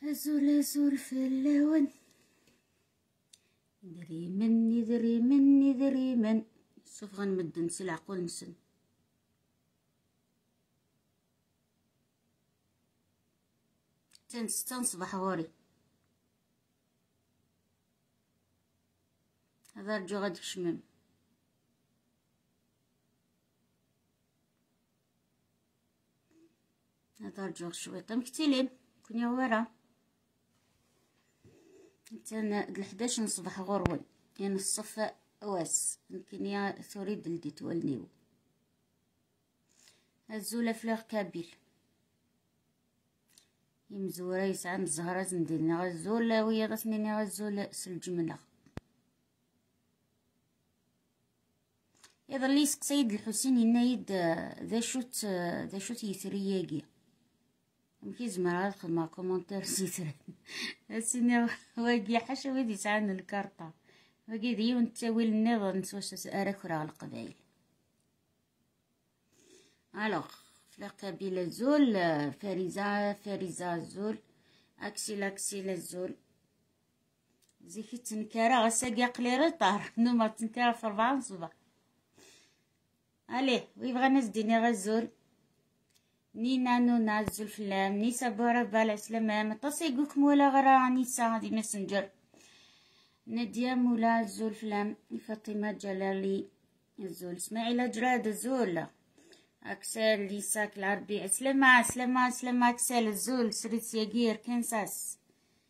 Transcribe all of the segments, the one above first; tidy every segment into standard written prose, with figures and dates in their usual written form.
أزول أزول في اللون، يدري من يدري من يدري من. سوف غنمد نسي عقول نسن. تنصبح غوري هذا رجو غادي كشمم. هذا رجو شويطة مكتيلين كون يا ورا. تانا 11 نصبح غروي يعني الصف واس يمكن يا تريد لدي تولنيو. الزولة فلوغ كابيل يمزورة يسعى الزهرة زندينا غزولة ويا غسنيني غزولة سالجملة. يظل يسق سيد الحسين ينايد ذا شوت يثرياقي مكي زمرا الخدمة كومونتير سيترين السنة واقي حاشا ويدي يسعان الكارطة واقي ديون التاويل النظر نسواش أراكرا القبائل. ألوغ فلا قبيلة زول فريزة زول أكسيلا زول زيكي تنكارا غساقي قليري طار نوما تنكارا في 4 صباح. أليه ويبغى ناس ديني غزول نينا نونا الزول فلام نيسا بورا بالعسلامة متصيقوكم ولا غرا نيسا هادي ماسنجر نادية مولا الزول فلام فاطمة جلالي الزول اسماعيل جراد الزول أكسل ليساك العربي عسلامة أكسل الزول سريت سياقير كنساس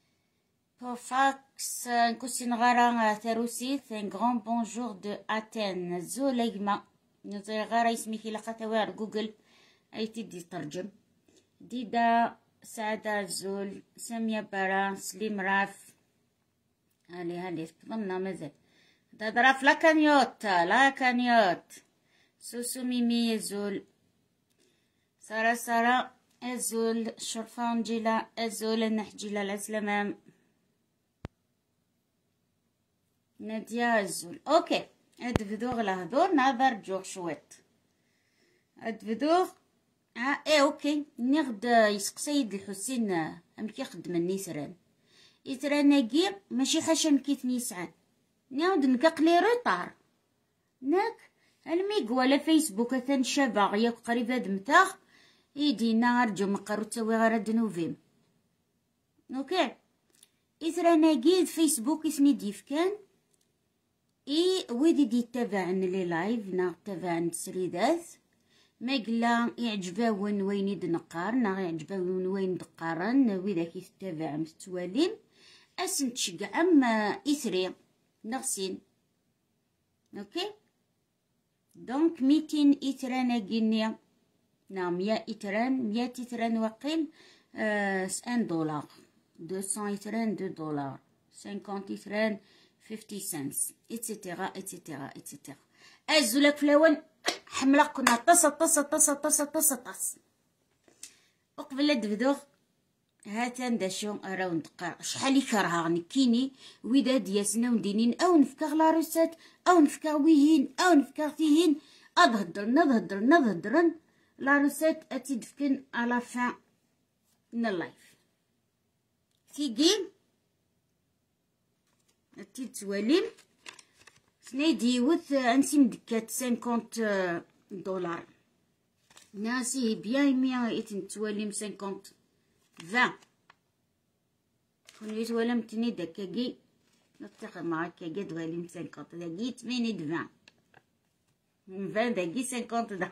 بوفاكس نكوسين غارا ثاروسي ثان غران بونجور دو أتين الزول أجمع نزي غارا اسمي كي لقاتا وار جوجل أي تدي ترجم. ديدا سعادة الزول سامية برا سليم راف هالي ضمنا مازال داد راف لا كانيوت سوسو ميمي الزول سارة الزول شرفان جيلا الزول النحجيلا العسلامة نادية الزول. اوكي هاد فيدوغ لهدور نظر جوغ شويت هاد فيدوغ اوكي نغد يسق سيد الحسين امكي يخدم النسران يتراناكي ماشي حاشا مكيت نيسعان نعاود نكاقلي روطار ناك الميق ولا فيسبوك ثان شابا ياك قريب هاد متاغ يدينا رجو مقارو تسوي غراد نوفيم. اوكي يتراناكي فيسبوك اسمي ديفكان ويدي دي تابعن لي لايف نا تابعن تسريدات ما قلا يعجباون وين يدنقار نا يعجباون وين دقارن ويدا كيتابع متوالين اسن تشقع اثري نغسين. اوكي دونك 200 إتران أجينيا نا 100 إتران وقيل 1 دولار 200 إتران 2 دولار 50 إتران 50 سنس اتسيتيرا أزولك فلاون حملة كنا طس وقبل الدبدوغ هاتان داشو اراوند قار شحال يكرها نكيني وداد ياسنا وندينين او نفكا لاروسات او نفكا ويهين او نفكا فيهين نظهدرن لاروسات اتدفكن على فان اللايف تيجي تتوالين سنيدي وث انسي مدكات 50 دولار ناسي بيان 100 يتنتواليم 50 20 كون يتوالم تني دكاكي نتاخد معاك كاكي دواليم 50 داكي تميني 20 داكي 50 دا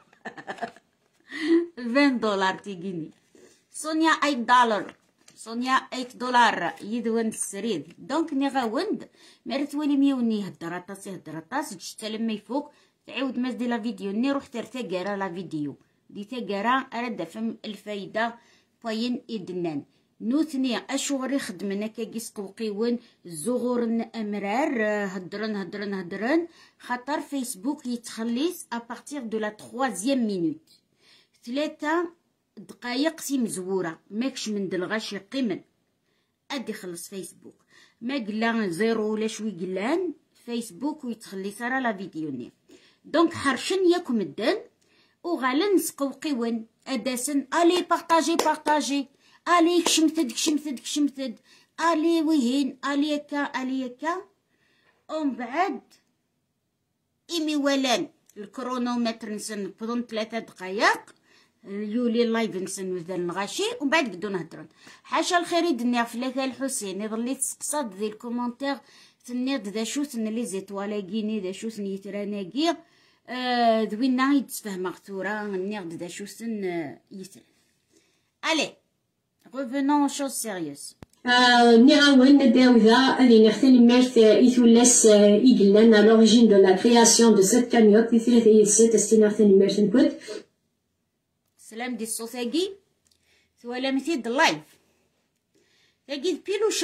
20 دولار تيجيني سونيا 8 دولار يدون السريد دونك ني غاوند مرت ولي ميوني هدر طاس جتا لما يفوق تعاود ماز دي لا فيديو ني روح ترتاقرا لا فيديو دي تاقرا ارد فم الفايده بوين إدنان نوثني أشغري خدمنا كاكيس قوقيون زغورن أمرار هدرن خاطر فيسبوك يتخليص أبارتيغ دو لا 3 مينوت 3 دقايق سي مزورة ماكش من دلغاش يقيمن أدي خلص فيسبوك ما قلان 0 ولا شوي قلان فيسبوك ويتخليص راه لا فيديو دونك حرشن ياكم الدن وغالا نسقوقيون أداسن ألي بارطاجي الي كشمتد الي وهين الي هكا ومن بعد إمي ولان الكرونومتر نسنبضن 3 دقايق يولي اللايف نسنوذا الغاشي ومن بعد بدو نهضرن. حاشا الخير يدني فلاك الحسين يظلي تسقصاد ذي الكومنتير تنيض ذا شوث لي زيتوالاكيني ذا شوث يتراناكي ذوينا يتفهم ثورا نيض ذا شوث يتران. الي revenons aux choses sérieuses. نعاون داوذا اللي نختن مارت إثولاس إجلان à l'origine de la création de cette cagnotte إثلاث إيسات استناختن مارت نكوت. سلام دي الصوتاقي ثوالا مثيد اللايف تاقيد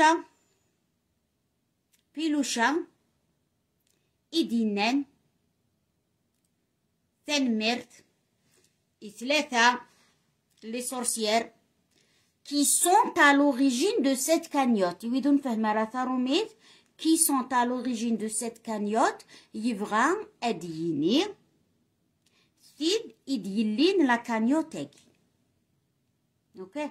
بيلوشا إدينان تنمرت إثلاثة لي سورسيير qui sont à l'origine de cette cagnotte. يريدون فهم راثاروميت qui sont à l'origine de cette cagnotte يبغى أديني ثيد إديلين لا كانيوتاكي. اوكي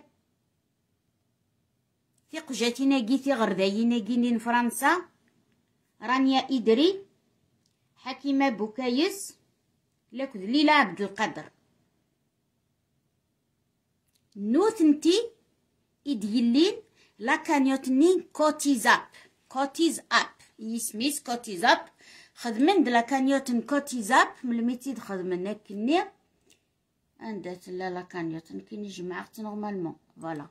ثيق جاتينا كي غرداينا كينين فرنسا رانيا إدري حكيمة بوكايس لكذ ليلى عبد القادر نوثنتي إديلين لا كانيوتني كوتيز اب يسميس كوتيز اب خدمن دلا كانيوتن كوتيز اب من الميتيد خدمنا كني عندها لا كانيوتن كي نجمعت نورمالمون فوالا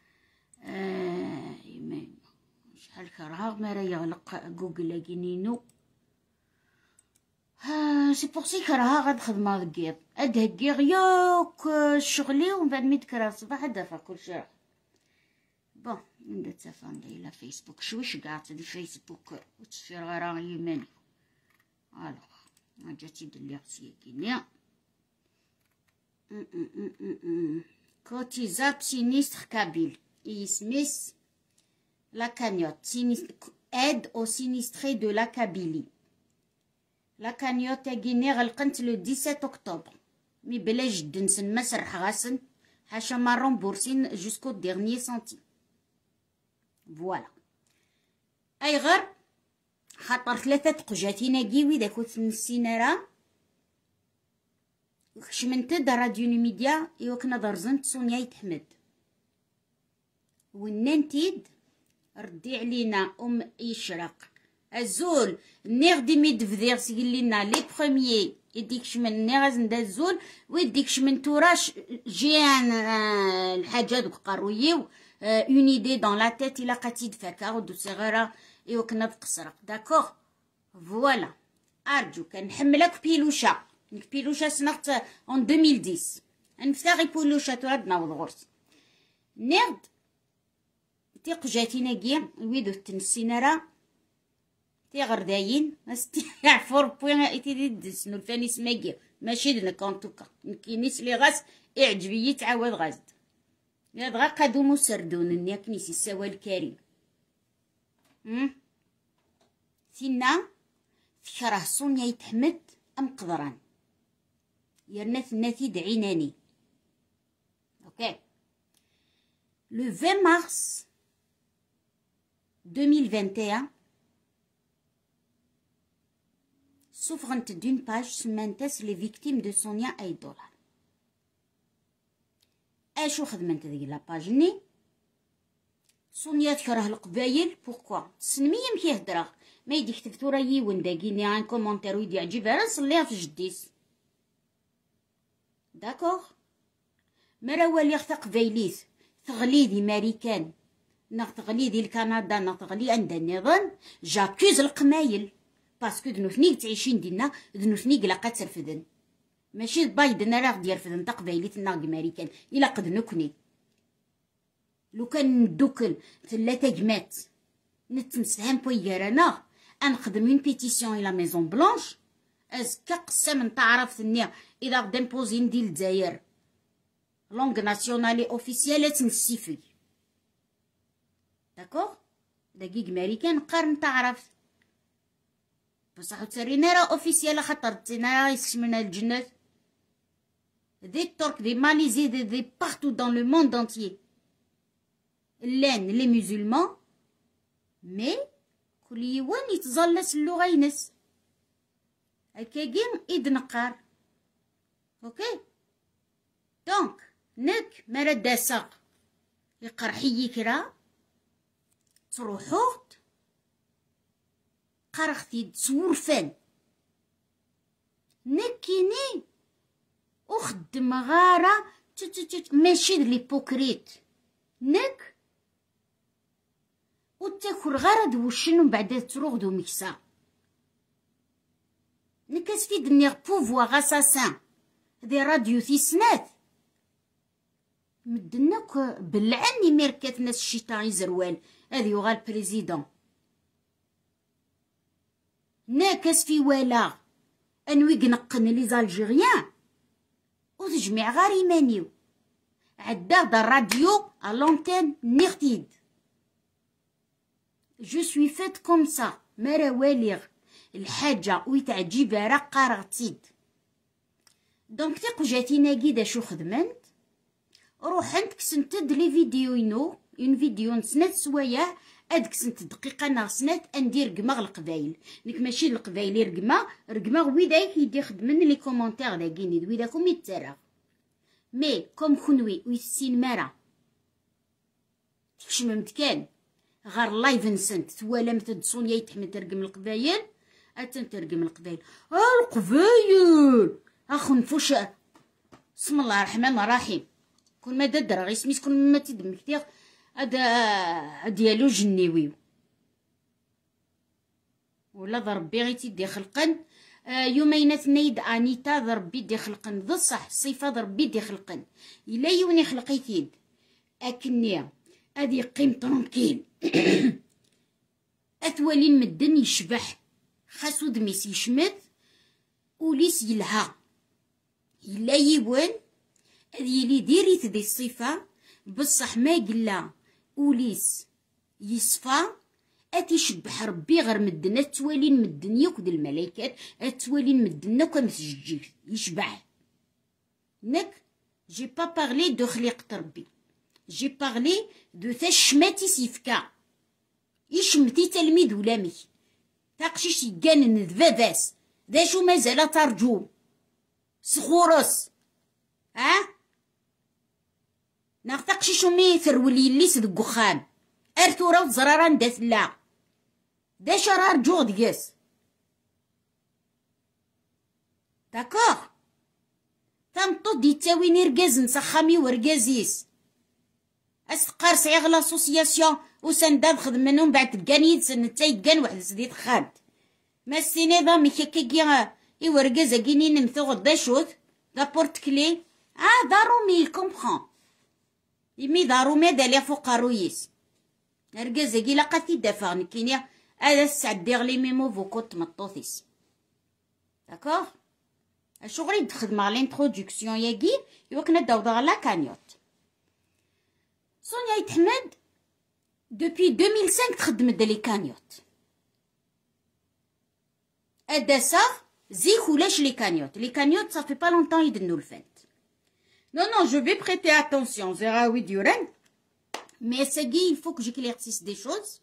شحال كرهاغ ما راه يغلق جوجل لاكينينو سي بور سي كرهاغ هاد الخدمه دكيض ادهكي غياك شغلي ومن بعد ميتكرا الصباح دافع كلشي بون عندها تفاهم دايره فيسبوك شويش قاعد دي فيسبوك وتشير غير يماني الوغ جاتي دلي غسيه كينيا كوتيزاب سينيستر كابيل يسميس لا كانيوت aide aux sinistrés de la Kabylie. لا كانيوت كيني غلقنت لو 17 اكتوبر مي بلا جد نسن ما سرح غاسن حاشا ما رومبورسين جوسكو ديرنيي سنتيم فوالا اي غير خاطر 3 قجاتينا كيوي داك وتنسينا راه خشمنت راديو ميديا يوكنا درزنت سونيا يتحمد وننتيد ردي علينا يشرق الزول نيغ دي ميد فدير سيلينا لي بروميي يديكش من نيغاز ندا الزول ويديكش من توراش جيان الحاجه دوك قرويو اون ايدي دون لا تيت الى قاتيد فكا ودو صغيره يوكنا تقصرق داكوغ فوالا ارجو كنحملك بيلوشا بيلوشا سنقت اون 2010 نفتاغي بيلوشا تراد ناوض غورس نيغد تيق جاتينا كيا ويدو تنسينا راه تيغرداين استي عفور بوين ايتي دسنو الفاني سماكيا ماشي دنا كونتوكا نكينيس لي غاس اعجبي تعاود غازد ياد غا قادومو سردون نياكنيس السوا الكريم سينا فكره سونيا يتحمد ام قدران يرنا ثناتي دعيناني اوكي لو 20 مارس 2021 s'ouvrent d'une page سمانتاس les victimes de Sonia Aydolar. اشو خدمت هذيك لاباجني سونيا تكره القبايل بوركوا تسنمية كيهدرا ما يدي كتبتو راه يون داكيني ان كومونتير ويدي يعجبها راه نصليها في جديس داكوغ مرا والي ختا قبايليت تغلي دي ماريكان ناغ تغلي دي الكندا ناغ تغلي عندها النظام جاكوز القمايل باسكو دنوثنيك تعيشين دينا دنوثنيك لاقا ترفدن ماشي بايدن راه غدي يرفدن تقبايليت ناغ ماريكان الا قد نكني لو كان ندوكل 3 جمات نتمسهم بويرانا انخدم اون بيتيسيون الى ميزون بلانش اسكا قسم نتا عرفتني اذا غدا نبوزي ندير الجزائر لونغ ناسيونالي اوفيسيال تنسيفي داكوغ دقيق ماريكان قارن تعرف بصح ترينا راه اوفيسيال خاطر تينا يسكمنا الجنات دي تورك دي ماليزي دي بارتو دون لو موند انتيي لان لي مسلمان مي كل يوان يتزلس اللغة ينس هكاكي إيد نقار. اوكي دونك نك مرا داساق يقرحي كرا تروحوت قرختي تسورفان نكيني وخدم غارة ماشي ليبوكريت نك وتاكل غارة دوشن ومن بعد تروح دو ميكسا نكاس في دنيا بوفوا غاساسان دي راديو تيسنات مدناك بلعني ميركات ناس الشيطان يزروال هذي يغال بريزيدون ناكس في ولا انوي قنقن لي زالجيريان وتجمع غير يمانيو عدا دا الراديو الانتين نيغتيد جو سوي فات كوم سا مرا واليغ الحاجة ويتعجيبها راه قارغتيد. دونك تيقو جاتينا كيدا شو خدمنت روحنت كسنتد لي فيديو اون فيديو نسنات سوايا ادك سنت دقيقه ناغسنات اندير رقمه القبايل نك ماشي القبايل رقمه ويداك يدي خدمن لي كومونتير داكيني ويداكم يتسرى مي كوم خنوي ويسين مارا تكشممت كان غير لايف نسنت تولا متد سونيا يتحمل ترقم القبايل ترقم القبايل القبايل اخو نفوش بسم الله الرحمن الرحيم كل ما ددر غي سميت كل ما تدم كتير هذا ديالو جنيويو ولا ضربي غي تيدي خلقن يومينات نيد انيتا ضربي دي خلقن ذا صح صفه ضربي دي خلقن الا يوني خلقيتيد اكني ادي قيم طرونكيل اتوالين مدن يشبح خاصو دميس يشمت وليس يلها الا يوان هذي لي ديريت دي الصفه بصح ما قلا وليس يصفى اتيشبح ربي غير مدن اتوالين مدن ياكد الملائكات اتوالين مدن كمسجيل يشبح نك جي با بارلي دو خليقة ربي جي بارلي دو تشماتي سيفكا يشمتي تلميذ ولامي تاقشيش يقانن ذباباس ذا شو مازال ترجو سخورس ناقتقشي شومي ثرولي الليس دق خام ارثورا وزراران داث لا دا شرار جوغ دياس داكوغ تنطو دي تاويني رقاز نسخامي ورقازيس استقار سعيغ لاسوسياسيون وسنداد خدمنهم بعد تقاني سنتا يتقان واحد سديد خاد ما السيني ضامي كاكاكي يورقاز اكيني نمثو دا شوت دا بورتكلي دارومي كومبخون يمي دارو ما دالي فوق الرويس رقازا كي لاقاتي دافع نكينيا هذا السعديغ لي ميمو فوكو تمطوثيس داكوغ شغلي تخدم على الانترودكسيون ياكي يوكنا داوضا على كانيوت سونيا يتحمد دوبي 2005 تخدم لي كانيوت اداسا زيك ولاش لي كانيوت صافي با لونطون يدنو الفات. Non, non, je vais prêter attention. Zera oui duren. Mais Segui, il faut que j'éclaircisse des choses.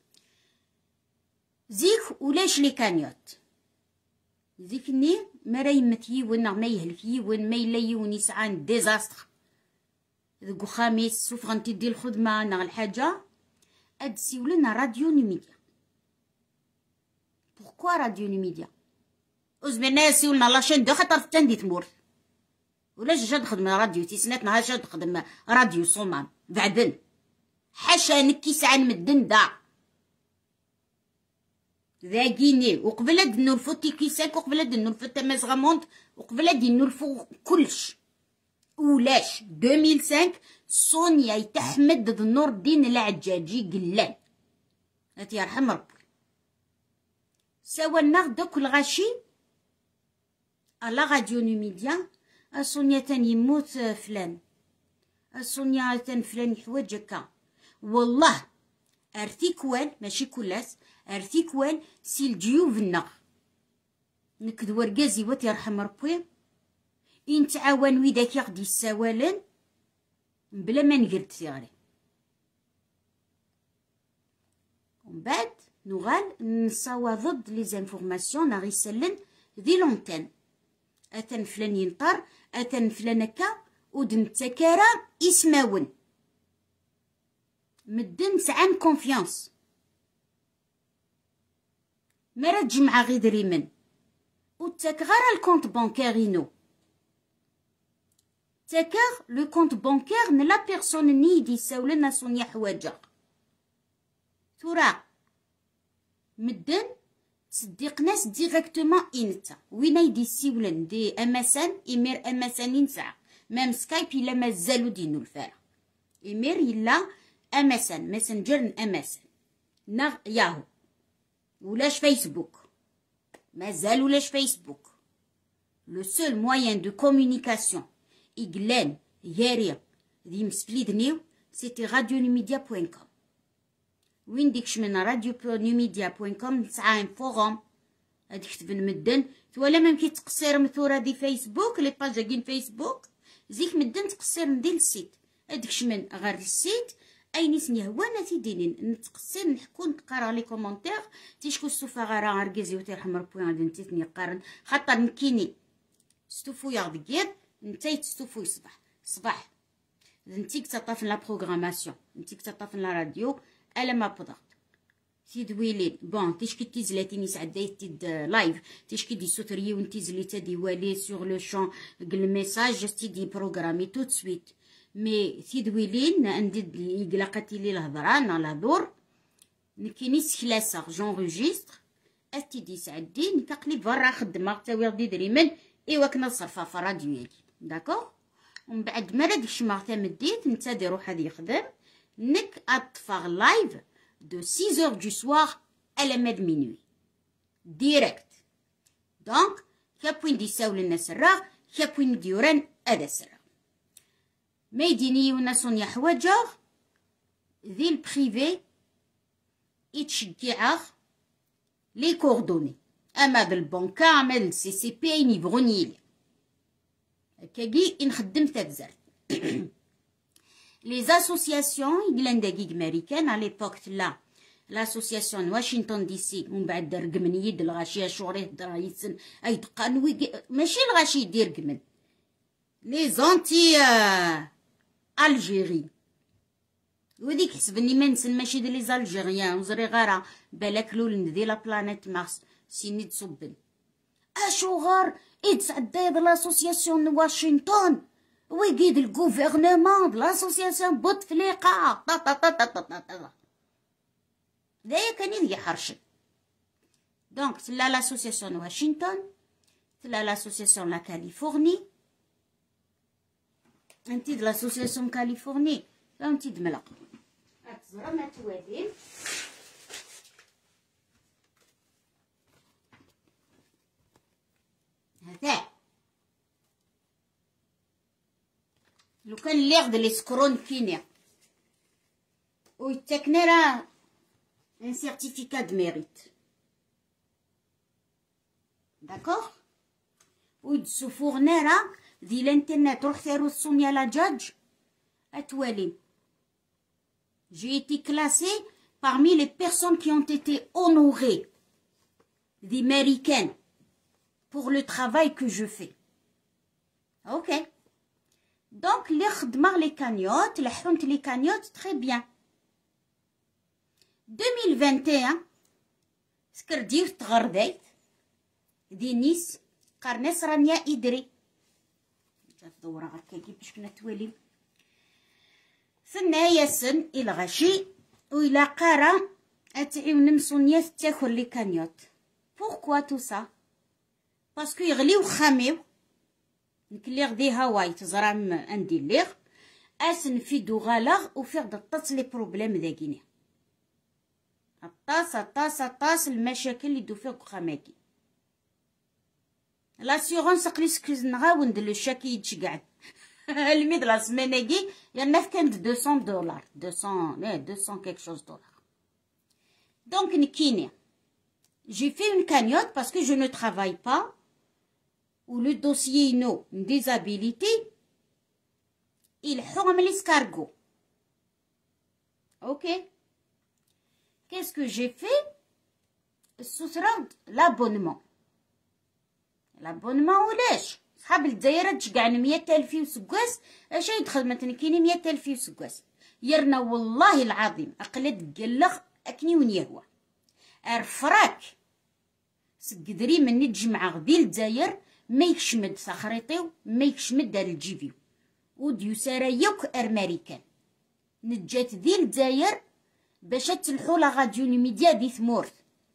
Zik ou lèche les cagnottes. Zik ni, maraï metiye ou n'armeille helfiye ou n'meille ou nis'an désastre. ذو خامس سوفرنتي ديال الخدمة نا الحاجة أدسيو لنا راديو نيميديا. Pourquoi راديو نيميديا؟ أزمنا سيو لنا لاشين دو خطر فتان دي تمور. ولاش جا تخدم راديو تيسنات نهار جا تخدم راديو صومام بعدن حاشا نكي سعان مدن دا ذاكيني وقبل هاد نولفو تيكيساك وقبل هاد نولفو تمازغامونت وقبل هاد نولفو كلش ولاش 2005 سونيا يتحمد ذو نور الدين العجاجي قلان هاتي يرحم ربي سوا ناخد كل غاشي على راديو نيميديا سونيا تاني يموت فلان سونيا تان فلان يحواج هكا والله ارتيكوال ماشي كلاس ارتيكوال سي الجيوب النغ نكد ورقازي وات يرحم ربي إن تعاون ويداك يغدي السوالن بلا ما نقرد ثيغري ومن بعد نغال نصاوى ضد لي زانفورماسيون ناغي يسلن ذي لونتين أتن فلان ينطر أتن فلان هكا ودن تكارا اسماون مدن سعان كونفيونس مرا تجمع غي دريمن وتاك غير الكونت بانكارينو تاكر لو كونت بانكار نلا بيرسون ني دي ساولنا سونيا حواجا تورا مدن تصدق ناس ديريكتومون انت وين يدي سيولن دي امسان امير امسان ينسع مام سكايب الا مازالو دينو الفارع امير الا امسان ماسنجر امسان نغ ياهو ولاش فيسبوك مازال ولاش فيسبوك لو سول موين دو كومونيكاسيون إقلان ياري ذي مسفليدنيو سيتي راديو نيميديا بوين كوم وين ديكش من راديو نيميديا بوين كوم نسعى فوغم هاديك تبن مدن ولا ممكن تقصير مثورة دي فيسبوك لي باجاكين فيسبوك زيك مدن تقصير ندير السيت هاديكش من غير السيت اي نسني هوانا تيدينين نتقصير نحكو نقرا لي كومونتير تيشكو السوفا غارا عركزي وتيرحمر بوين دنتي تني قارن خاطر نكيني ستوفو يغدقير نتاي تستوفو صباح نتيك تطاف لا بروغراماسيون نتيك تطاف لا راديو الا ما بضغط سيد ويلين بون تيشكي تيزلاتيني سعداي تيد لايف تيشكي دي سوتريي ونتيزلي تدي والي سور لو شون قل ميساج تيدي بروغرامي تو سويت مي سيد ويلين عندي يقلقتي لي الهضران الهضور نكيني سكلاسا جونغيستر اتيدي سعدي نكاقلي برا خدمه تاوي غدي دريمن ايوا كنا صرفها في راديو يالي داكوغ ومن بعد ما راه شماغ تمديت نتا دي روح هادي يخدم نك اطفغ لايف دو 6h du soir à la minuit direct donc كابوين دي ساول الناس الراغ كابوين ديوران هذا السراغ ما يديني وناسون يا حواجه ذي البريفي يتشجعغ لي كوردوني اما بالبنكا اما السي سي بي يبغوني لي هكاكي نخدم تابزرت لي زاسوسياسيون يقلان دقيق امريكان على ليبوك لا لاسوسياسيون واشنطن دي سي ومن بعد رقمن يد الغاشي شوريه درا يسن اي دقان ماشي الغاشي يدير قمن لي زونتي الجيري وديك حسبني ما نسن ماشي دي لي زالجيريان وزري غارة بالك لول ندي لا بلانيت مارس سيني تصبن اشو غار يتسعدايض لاسوسياسيون واشنطن ويقيد الغوفرنمون لاسوسياسيون بوتفليقة دايا كان يدي حرشن دونك تلا لاسوسياسيون واشنطن تلا لاسوسياسيون لا كاليفورني انتي د لاسوسياسيون كاليفورني انتي دملق اتزرا ما توالين هذا لو كان اللي ياخد لي سكرون كينيا ويتاكنا راه ان سيرتيفيكا دو ميريت داكوغ ويدسو فورنيرا دي الانترنت روح ثارو سونيا لا جاج اتوالي j'ai été classée parmi les personnes qui ont été honorées d'américaines pour le travail que je fais. Ok. Donc, les khadmar les cagnottes, les hunt les cagnottes, très bien. 2021, سكردير تغرديت دي نيس قرناس رانيا إدري جات دورة غركاكي باش كنا تواليو ثنايا سن إلى غشي وإلى قارة أتعيون نسونيا تاكل لي كانيوت بوركوا تو سا باسكو يغليو خاميو نكلي غدي هواي تزرام عندي ليغ اسن في دو غالغ وفي غدا طاس لي بروبليم ذاكيني الطاس المشاكل اللي دو فيك خاماكي لاسيغونس قليس كيزنغا وند لو شاكي يتشقعد الميد لا سماناكي يانا كانت $200 200 quelque chose $. Donc nikini j'ai fait une cagnotte parce que je ne travaille pas ou le dossier no disabilité il حرم l'escargot. OK qu'est-ce que j'ai fait السوسرة لابونمون ولاش صحاب الجزائر تشقعني 100,000 وسكواس اش يدخل مثلا كاينين 100,000 وسكواس يرنا والله العظيم اقلد قلخ اكني ونيهوى ارفراك سقدري مني تجمع غدي الجزائر ما يكشمد صخريطيو ما يكشمد دار الجيفيو وديو سرايوك ارماريكان نجات ذي الجزائر باش تلحو لا غاديو ميديا دي ثمورت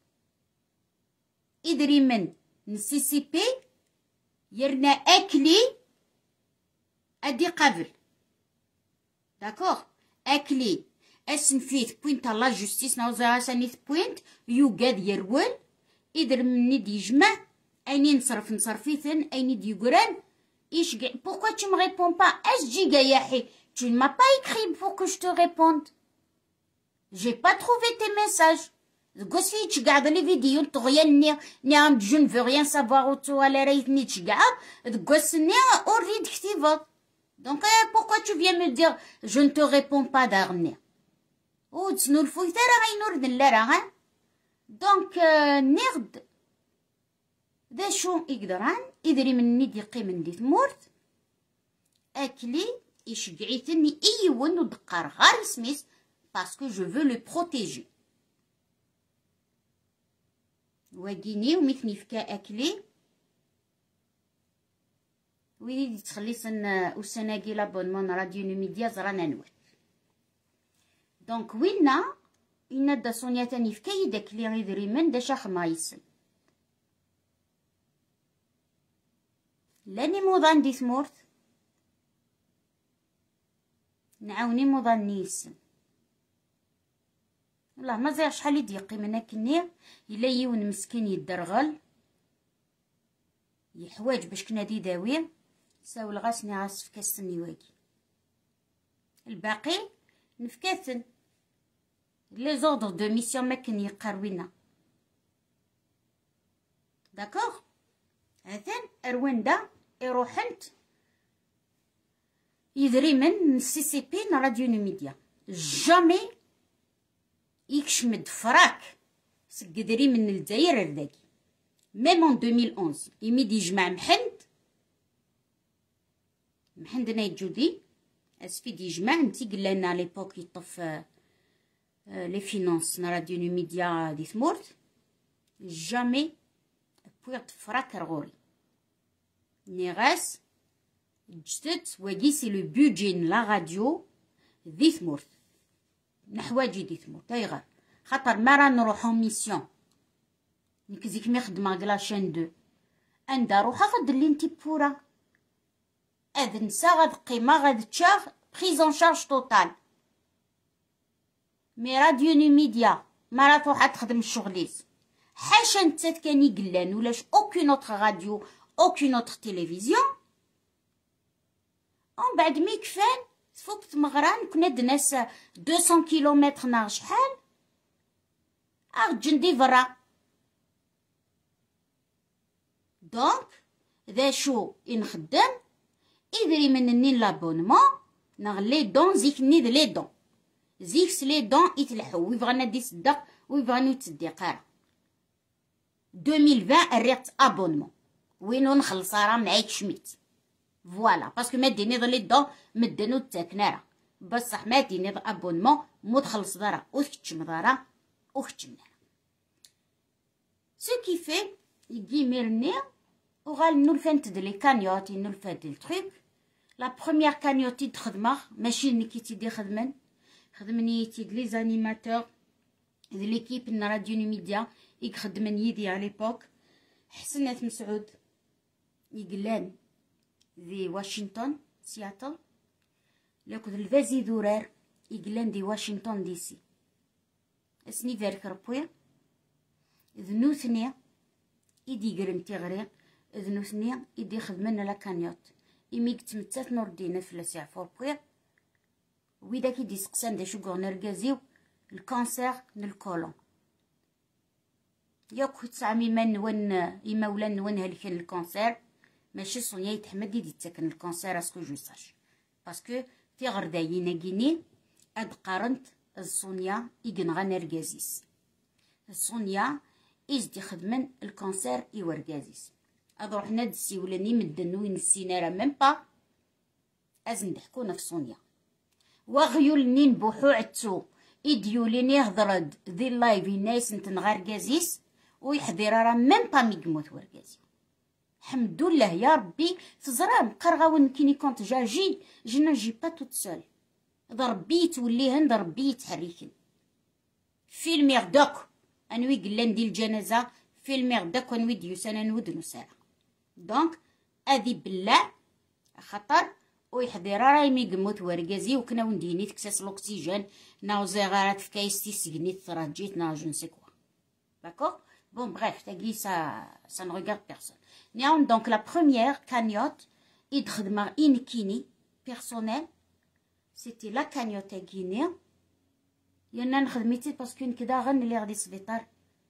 ادري من نسيسيبي يرنا اكلي ادي قبل داكوغ اكلي اسنفيت بوينت لا جوستيس نوزا سانيت بوينت يوقاد يرول ادر مني دي يجمع ايني نصرفيثن ايني دي يقران ايش pourquoi tu me réponds pas اس جيجا ياحي tu ne m'as pas écrit pour que je te réponde j'ai pas trouvé tes messages قصي تشقعد لي فيديو طغياني نعم جو ne veux rien savoir وتو على ريتني تشقعد قصني اوريد كتيفات donc pourquoi tu viens me dire je ne te réponds pas دارني وتسنو الفويتة راه غينور لا راه donc نغد ذا شو يقدران يدري مني ديقي من دي ثمورت اكلي يشقعيتني ايون ودقار غار سميس باسكو جو فو لو بروتيجي وقيني ومثني فكا اكلي ويدي تخليصن وسناقي لابونمون راديو ميديا زرانا نوات دونك وينا إنا دا سونيا تاني فكا يداك لي غيدري من دا شاخ مايسن لاني موضان دي ثمورت نعاوني موضان نيسن والله ما زال شحال يديقي من هاكني الا يون مسكين يدرغل يحواج باش كنا دي داوي ساول غاسني عاصف كاسني واقي الباقي نفكاثن لي زوردر دو ميسيون ماكن يقاروينا داكوغ هذن رواندا يروحنت يدري من سي بي راديو ميديا جامي يكشمد فراك سقدري من الجزائر رداكي ميم ان 2011 يميد يجمع محند ناي جودي اسفي دي يجمع نتي قلنا ليبوك يطف لي فينانس راديو ميديا دي ثمورت جامي بويط فراك رغوري نيغاس جدت وكي سي لو بودجي لا راديو دي ثمورت نحواجي دي ثمورت ايغار خاطر ما راه نروحو ميسيون نكزيك مي خدمه كلا شان دو اندا روحا غد اللي انتي بورا اذ نسا غاد قيمه غاد تشاغ بريزون شارج توتال مي راديو ميديا ما راه تروح تخدم الشغليس حاشا نتا كان يقلان ولاش اوكين اوتر راديو اوكين اوتر تيليفزيون ومن بعد مي كفان فوق تمغران كنا دناس 200 كيلومتر ناغ شحال جندي برا دونك ذا شو نخدم يدري منني لابونمون ناغ لي دون زيكني د لي دون زيكس لي دون يتلحو ويبغانا دي صدق ويبغانو يتصدقارا 2020 ريت ابونمون وينو نخلص راه معاك شميت فوالا باسكو ما ديني لي دون مدنو تاكنارا بصح ما ديني ابونمون مو تخلص دارا وتكتشم دارا وختمنا سو كي في يجي ميرني وغال نولفانت دي لي كانيوتي نولفانت دي التروك لا بروميير كانيوتي تخدمه ماشي نكيتي دي خدمني تيد لي زانيماتور دي ليكيب راديو ميديا يخدمن يدي على ليبوك حسنات مسعود يقلان دي واشنطن سياتل لكن الفازي دورار يقلان دي واشنطن دي سي اسني فيرك ربويا ذنوثني يدي قرم تغري ذنوثني يدي خدمنا لا كانيوت يميك تمتات نور دينا فلاس يعفور بويا ويدا كي دي سقسان دا شوكور نرقازيو الكانسير نالكولون ياك تسعمي من ون يمولا نون هالكين الكانسير ماشي سونيا يتحمد يدي تاكن الكانسير اسكو جو ساش باسكو تيغر داينا كيني اد قارنت سونيا يقنغان رقازيس سونيا إزدي خدمن الكونسير إورقازيس أضو حنا دسيولاني مدن وين السينارة ميم با أزن دحكونا في سونيا وغيول نين بوحو عدتو إديوليني هضرد ذي اللايف نايس نتنغار قازيس ويحضر راه ميم با ميقموت ورقازي الحمد لله يا ربي تزران قرغاون كيني كونت جي نجي با توت سول ضربي توليهن ضربي يتحريكن فيلمي غداك انوي قلان ديال الجنازه فيلمي غداك ونوي ديوسانا نود نسارة دونك ادي بالله خطر ويحضر راي ميقموت ورقازي وكنا ونديني تكساس الاكسجين ناوزي غارات في كايستي سيغنيت ثراجيت نا جو نسي كوا داكوغ بون بريف تاكي ça ne regarde personne نياون دونك لا بروميير كانيوت يدخدما كيني بيرسونيل سيتي لا كانيوت غينيا يانا نخدميتي باسكو كدا غن اللي غادي سبيطار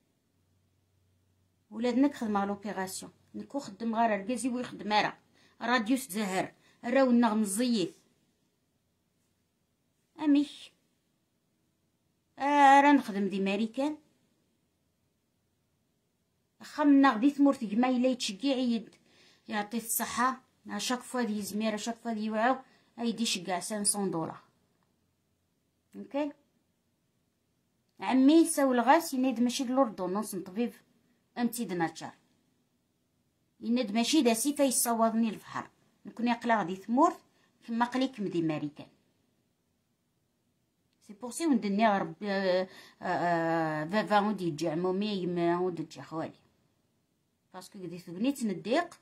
ولادنا خدمه لوبيراسيون نكو خدم غير ركازي ويخدم راديوس زهر راو النغم الزيف امي راه نخدم دي ماريكان خمنا غدي تمور تجمع إلا يتشقي عيد يعطيه الصحة شاك فوا دي زميرة شاك فوا دي يوعو أيدي شقع 500 دولار اوكي عمي ساو الغاس يناد ماشي لوردونونس نطبيب امتي دناتشار يناد ماشي داسي فيصوضني البحر نكون يقلا غدي تمور كما قليكم دي ماريكان سي بور سي وندني رب فافا ودي يجي عمومي يما ودي تجي خوالي باسكو قدي ثبنيت نديق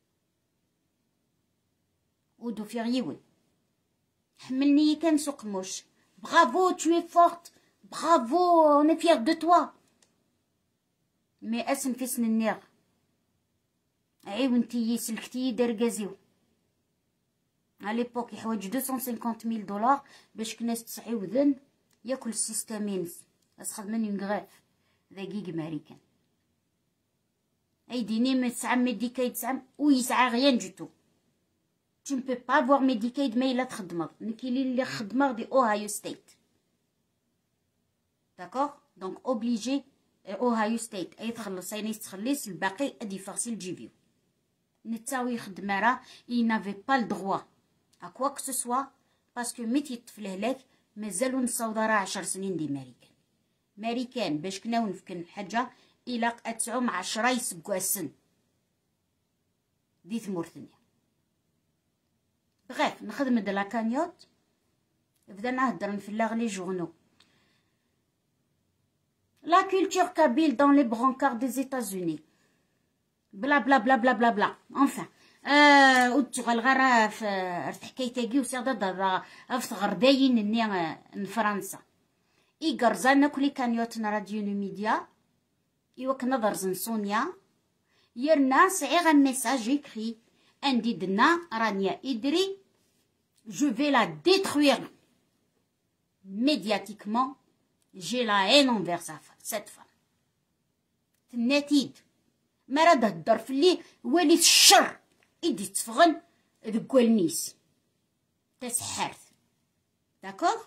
ودو فيغيوي حملني كان سوق موش برافو tu es forte bravo on est fier de toi مي اسم في سن النيغ وانتي سلكتي درقازيو على ليبوك يحوج 250,000 دولار باش كناس تسعيوذن ياكل السيستامينز اسخدمن ينغاف دقيق ماريكان ديني ما تسعى ميديكايد تسعى ويسعى غيان جوتو tu ne peux pas avoir ميديكايد ما إلا تخدمر نكيلي اللي خدمر دي اوهايو ستيت داكوغ دونك اوبليجي اوهايو ستيت اي تخلص اي تخلص الباقي ادي فارسي الجيفيو نتاوي خدمه il n'avait pas le droit à quoi que ce soit parce que ميتي الطفل هلاك مازالو نصاوض راه 10 سنين دي ماريكان باش كنا ونفكن الحاجه الى قاتعو مع 10 يسقوا السن دي ثمورتني بغيت نخدم د لا كانيوت بدنا نهضر نفلاغ لي جورنو لا كولتور كابيل دون لي برونكار دي زيتازوني بلا بلا بلا بلا بلا بلا انفان وتغال غير في حكايتاكي وسيادة راه في غرداين ني فرنسا قرزانا كلي كانيوتنا راديو ميديا إيوك نظر سونيا يرنا صعيغ الميساج يكري عندي دنا رانيا إدري جو في لا ديتروير médiatiquement j'ai la haine envers cette femme تناتيد ما راه تهدر في اللي وليت الشر إدي تفغن ذكو النيس تسحرت داكوغ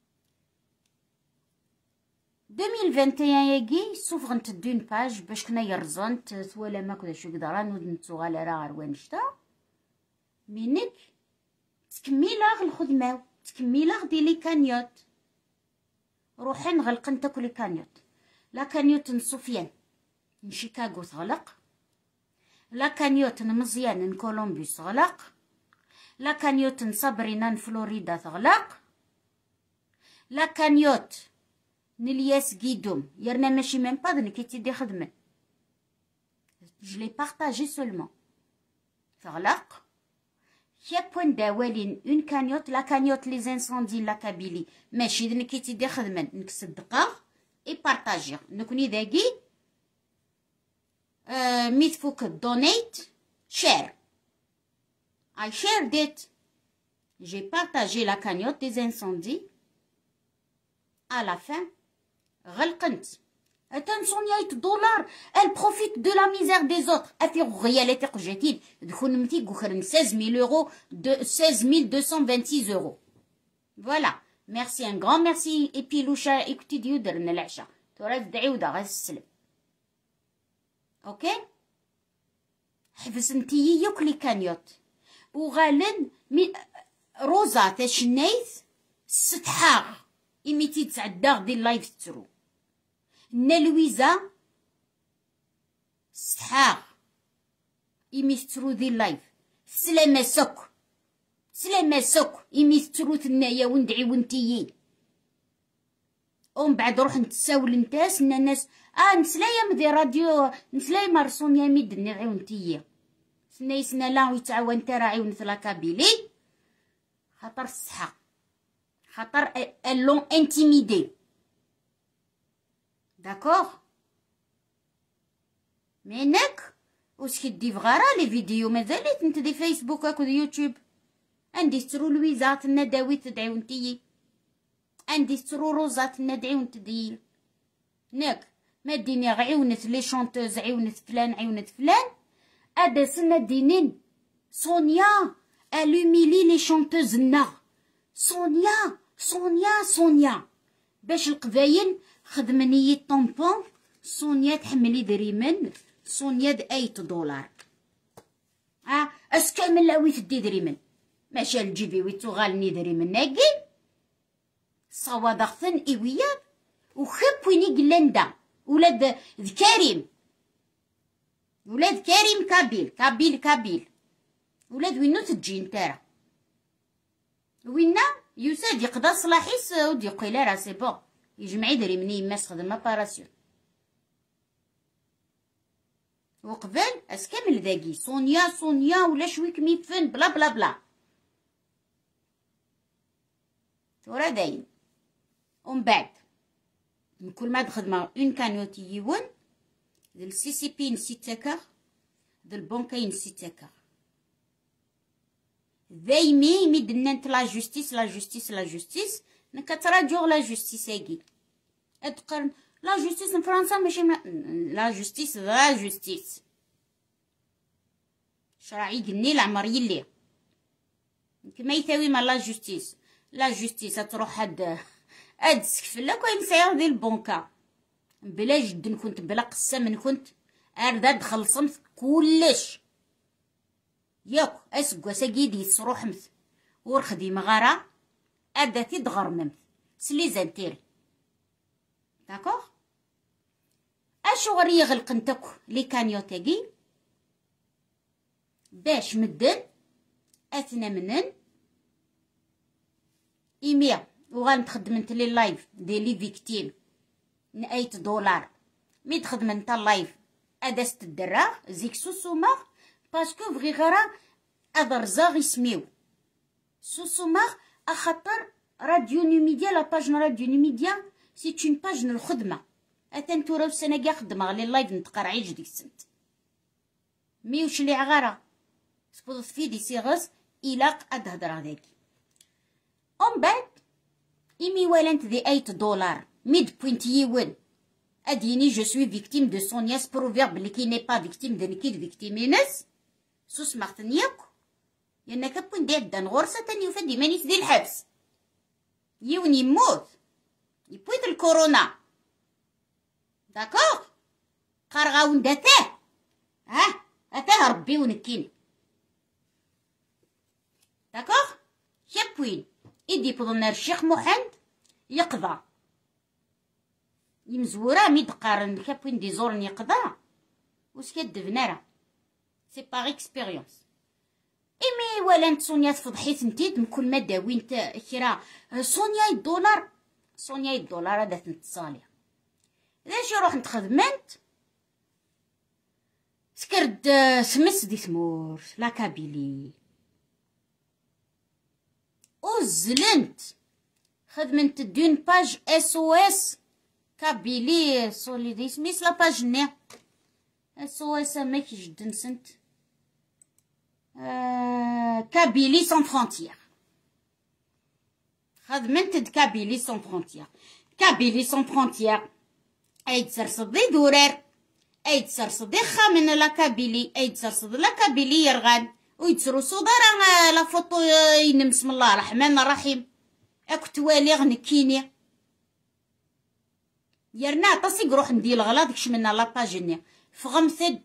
2021 ياكي سوفغنت دون باج باش كنا يرزنت ثوالا ما كدا شو قدران ودنتو غالا راه غروان شتا منك تكميلاغ الخدمة تكميلاغ دي لي كانيوت روحين غلقن تاكو لي كانيوت لا كانيوت نسوفيان من شيكاغو تغلق لا كانيوت مزيان من كولومبيوس تغلق لا كانيوت صبرنا من فلوريدا تغلق لا كانيوت نلياس قيدوم يرنا ماشي ميم با دنكي تيدي خدمن جو لي بارطاجي سولمون تغلق يا بوين داوالين اون كانيوت لا كانيوت لي زانسوندي لا كابيلي ماشي دنكي تيدي خدمن نكصدقا اي بارطاجي نكوني داكي ميت فوك donate share I shared it j'ai partagé la cagnotte des incendies à la fin غلقنت $8 elle profite de la misère des autres أثير غيالاتي قجاتين دخول نمتي قخرن 16,000 €, 16,226 €. Voilà ميرسي ان غران ميرسي. اي بي لوشا ايكوتي ديو درنا العشاء تورا دعيوده غير السلم. اوكي حفظ نتي يوك لي كانيوت وغالن روزا تشنيث ستحاغ إميتي تسعداغ دي اللايف ترو نا لويزا ستحاغ إميتي ترو دي اللايف سلامة سوك سلامة سوك إميتي ترو تنايا وندعي ونتيي ومن بعد روح نتساول نتاس ناس نسلايا مدي راديو نسلايا مرسون يا ميد نعي ونتيي سنايسنا لا ويتعاون تراعي ونثلا كابيلي خطر الصحة خطر اللون انتيميدي داكوغ مينك واش كدي فغارا لي فيديو مازالت انت دي فيسبوك اكو دي يوتيوب عندي سترو لويزات النداوي تدعي ونتي عندي سترو روزات الندعي ونتدي ناك ما ديني عيونت لي شونتوز عيونت فلان عيونت فلان هذا سنة دينين سونيا الوميلي لي شونتوز نا سونيا سونيا سونيا باش القبايل خدمني طومبون سونيا تحملي دريمن سونيا $8 اسكامل لاوي تدي دريمن ماشي الجيبي ويتو غالني دريمن ناقي صوادغثن ايويا وخب ويني قلندا ولاد كريم ولاد كريم كابيل ولاد وينو تجي نتارا وينا يساد يقضى صلاحيس ودي يقيل راه سي بون يجمعي دري مني يماس خدمه باراسيون وقبل اسكامل ذاكي سونيا ولا شويك ميفن بلا بلا بلا تورا داين ومن بعد من كل ما خدمه اون كانيوتي يون ديال سي سي بي نسيتاكا ديال البنكاي نسيتاكا دايمي ميدنا نت لا جوستيس نكتراجعو لا جوستيس هاكي اتقرن لا جوستيس ان فرنسا ماشي لا جوستيس شرعي قلني العمر يلي كما يساوي ما لا جوستيس تروح هاد سكفلا كاين سير ديال البنكه بلا جد كنت بلا قسه من كنت ارداد خلصمت كلش ياك اسكوا ساكيدي تروحمت ورخدي مغاره اداتي دغرممت سلي زانتيري داكوغ اشو غير يغلق نتاكو لي كانيوتاكي باش مدن اثنا منن ايميا وغنتخدم انت لي لايف ديال لي فيكتيم $8 مي تخدم انت اللايف ادست الدرا زيك سوسوما باسكو فغي غرا ادرزا يسميو سوسوما اخطر راديو نيميديا لا باج راديو نيميديا سي اون باج الخدمه اتن تورا السنه كاع خدمه لي لايف نتقرعي جديد السنت مي وش لي عغاره سبوز في دي سيغس الاق ادهدر هذاك ومن بعد إيمي والنت دي $8 ميد بوينت يون أديني جو سوي فيكتيم دو سونياس بروفيرب اللي كي ني با فيكتيم دو نكيد فيكتيمينس سوس مارتنياك لأن كابون دي عدان غرسة تاني يفدي مانيس دي الحبس يون يموت يبويت الكورونا داكوغ قرغاون داتاه أتاه ربي ونكيني داكوغ يبوين إدي بضنا الشيخ محمد يقضى يمزورا ميد قارن كابوين دي زورن يقضى واش كدفنا راه سي باغ اكسبيريونس ايمي ولا انت سونيا تفضحيت نتيت من كل ما داوي انت كرا سونيا $1 هذا تنتصالي علاش روح نتخدمت سكرد سمس دي ثمور لا كابيلي وزلنت خدمت دون باج SOS كابيلي سوليدي سميس لا باج ني SOS ماكي جد نسنت كابيلي سون فرونتيير خدمت كابيلي سون فرونتيير اي تسرصد دي دورار اي تسرصد دي خامن لا كابيلي اي تسرصد لا كابيلي يرغان ويتسرو صدارة لا فوتو ينم بسم الله الرحمن الرحيم اك توالي غنكيني يرنا عطاسي روح ندير الغلط كش منا لاباج ني فغمثد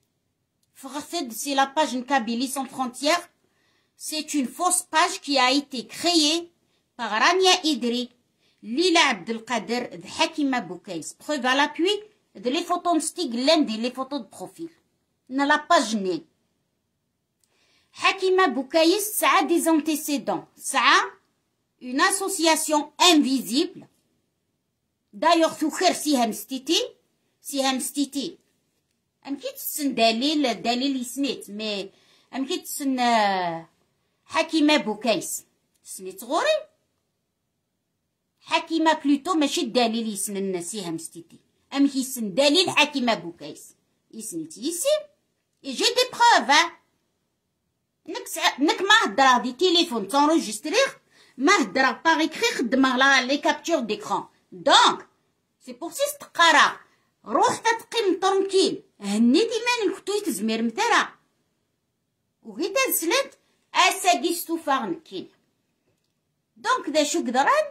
سي لاباج نكابيلي سون فرونتيير. C'est une fausse page qui a été créée par Rania Idri, Lila Abdelkader, de Hakima Boukaïs. Preuve à l'appui de les photos de Stig Lendi, les photos de profil. N'a la page née. Hakima Boukaïs, ça a des antécédents. Ça a une association invisible. D'ailleurs, Toucher Siham Stiti. أمكيت تسن دليل يسنيت مي أمكيت تسن حكيمة بوكايس سنيت غوري حكيمة بلوتو ماشي الدليل يسن النسيها مستيتي أمكي يسن دليل حكيمة بوكايس يسنيت يسي يجي دي بروف نك ما هدرا دي تيليفون تونجستريغ ما هدرا باغ اكري خدمه لي كابتور ديكران دونك سي بور سي ستقرا روح تتقيم ترنكيل هني ديما نكتو يتزمير مثلا وغي تنسلت اساكيستو فاغنكين دونك دا شو قدران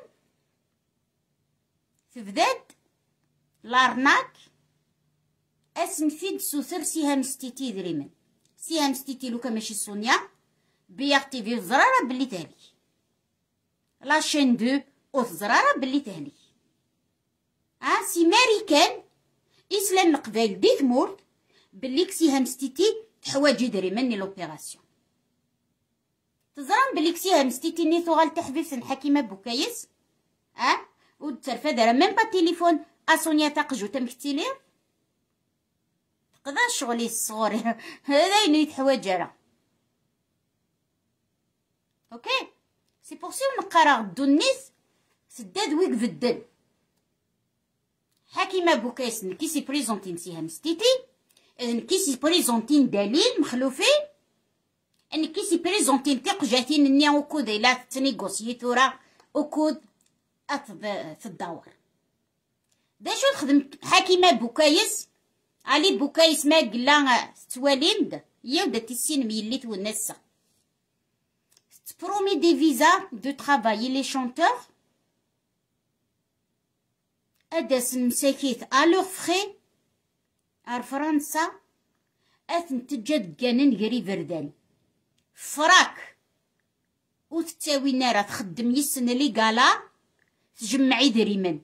تبداد لارناك اسم فيد سوسر سيها مستيتي دريمن سيها مستيتي لوكا ماشي سونيا بياكتيفي الزرارة بلي تهلي لاشين دو او الزرارة بلي تهلي سي ماريكان إسلام القبايل دي ثمورت بلي كسيها مستيتي تحواجي دريمني لوبيراسيون تزران بلي كسيها مستيتي نيثو غال تحفيف حكيمة بوكايس ودترفا دارا ميم با تليفون اسونيا تاقجو تمكتيلي تقضى شغلي الصغور هذا ينوي تحواج راه اوكي سي بور سي نقرا غدو النيس سداد ويك في الدن حكيمة بوكايس نكيسي بريزونتين سيها مستيتي نكيسي بريزونتين دليل مخلوفين نكيسي بريزونتين تقجاتين نيا وكود إلا تنيغوسيتورا وكود في الدور دا شو تخدم حكيمة بوكايس علي بوكايس ما قلا تواليند يودا تيسين ميليت والنسا تبرومي دي فيزا دو ترافاي لي شونتور أدس مساكيت ألوغ فخي أر فرنسا أثن تجد جانن غري فردان فراك وتتاوي نارا تخدم يسن لي قالا تجمعي دريمن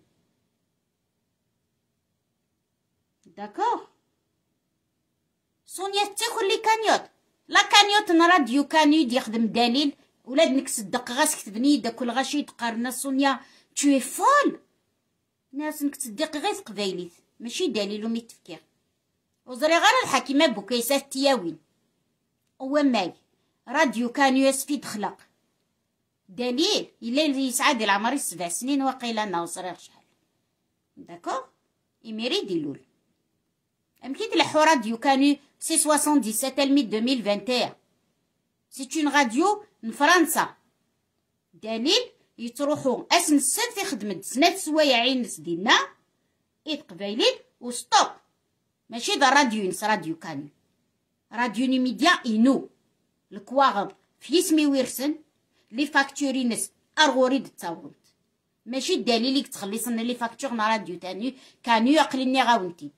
داكوغ سونيا تاكل لي كانيوت لا كانيوت راديو كانيود يخدم دليل ولاد نكصدق غاس كتبني داكل غاشي تقارنا سونيا توي فول ناس نكتصدق غير قبايليت ماشي دليل ومي تفكير وزري غير الحكيمة بوكايسات تياوين هو ماي راديو كان يسفي تخلق دليل إلا اللي يسعد العمر 7 سنين وقيلا أنا وصريغ شحال داكوغ إميري ديلول أمكي تلحو راديو كانو سي 77 المي 2021 سي اون راديو من فرنسا دليل يتروحو اسم السد في خدمة سنة سوايعين نس ديالنا إيد قبايلين وستوب ماشي دا راديو ينس راديو كانو راديو نيميديا إنو الكواغم في اسمي ويرسن لي فاكتوري نس أرغوريد تاورنت ماشي الدليل ليك تخلصنا لي فاكتور نا راديو تاني كانو يقلني غاونتيد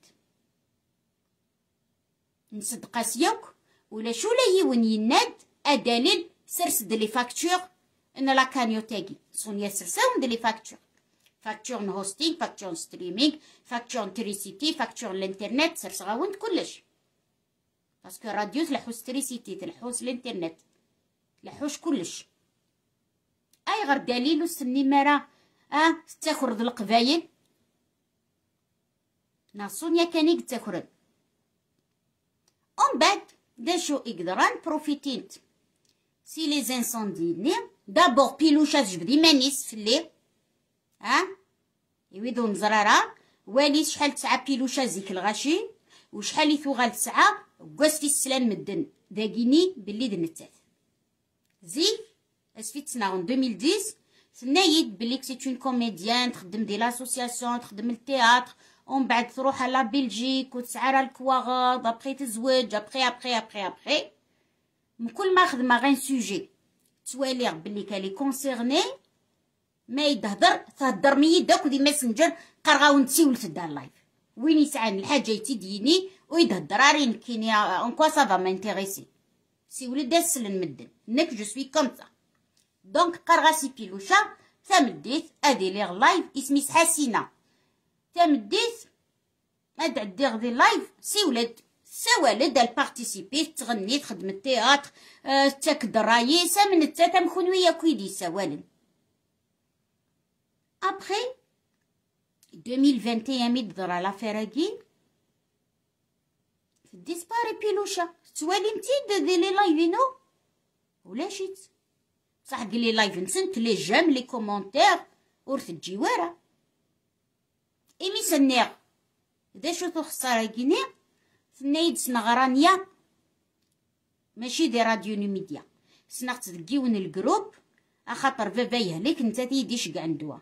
نصدق سيوك ولا شو لا يون يناد أدليل سرسد لي فاكتور ان لا كانيو تاكي سونيا سرساون دي لي فاكتور فاكتور هوستينغ فاكتور ستريمينغ فاكتور تريسيتي فاكتور الانترنت سرسغاوند كلش باسكو راديو تلحوس تريسيتي تلحوس الانترنت تلحوش كلش اي غير دليل السني مرا تاخرد القبايل نا سونيا كاني تاخرد اون بعد دا شو يقدران بروفيتينت سي لي زانسوندي ني دابور بيلوشات جبدي مانيس في الليل يويدو نزرارا والي شحال تسعة بيلوشا زيك الغاشي وشحال يثوغال تسعة قوستي السلان مدن داكيني باللي دنتاث زيك اسفيت سناغن 2010 سنايد بليك سي اون كوميديان تخدم دي لاسوسياسيون تخدم التياتر ومن بعد تروح على بلجيك وتسعى راه الكواغاض ابخي تزوج ابخي من كل ما خدمه غير سوجي تواليغ بلي كالي كونسيرني ما يدهدر تهدر مي داك ودي ماسنجر قرغاون تسيول تدار لايف وين يسعان الحاجه يتديني ويدهدر رارين كيني اون كوا سافا مانتيريسي سيول داس المدن نك جو سوي كوم سا دونك قرغاسي بيلوشا تمديت ادي لي لايف اسمي حسينه تمديت اد عدي غدي لايف سيولد سوالد البارتيسيبي تغني تخدم التياتر تاك درايي سامن التاتا مخونوية كويدي سوالن ابخي 2021 ميد درا لافيراكي ديسباري بيلوشا توالمتي دي لي لايفينو ولا شيت صح قلي لايف نسنت لي جام لي كومونتير ورث الجواره ايمي سنيغ دا شو تخسر كيني ثنايد سنغرانيا ماشي دي راديو ميديا سنا تدقيون الجروب اخاطر بابا يهلك نتا تيديش كاع ندوا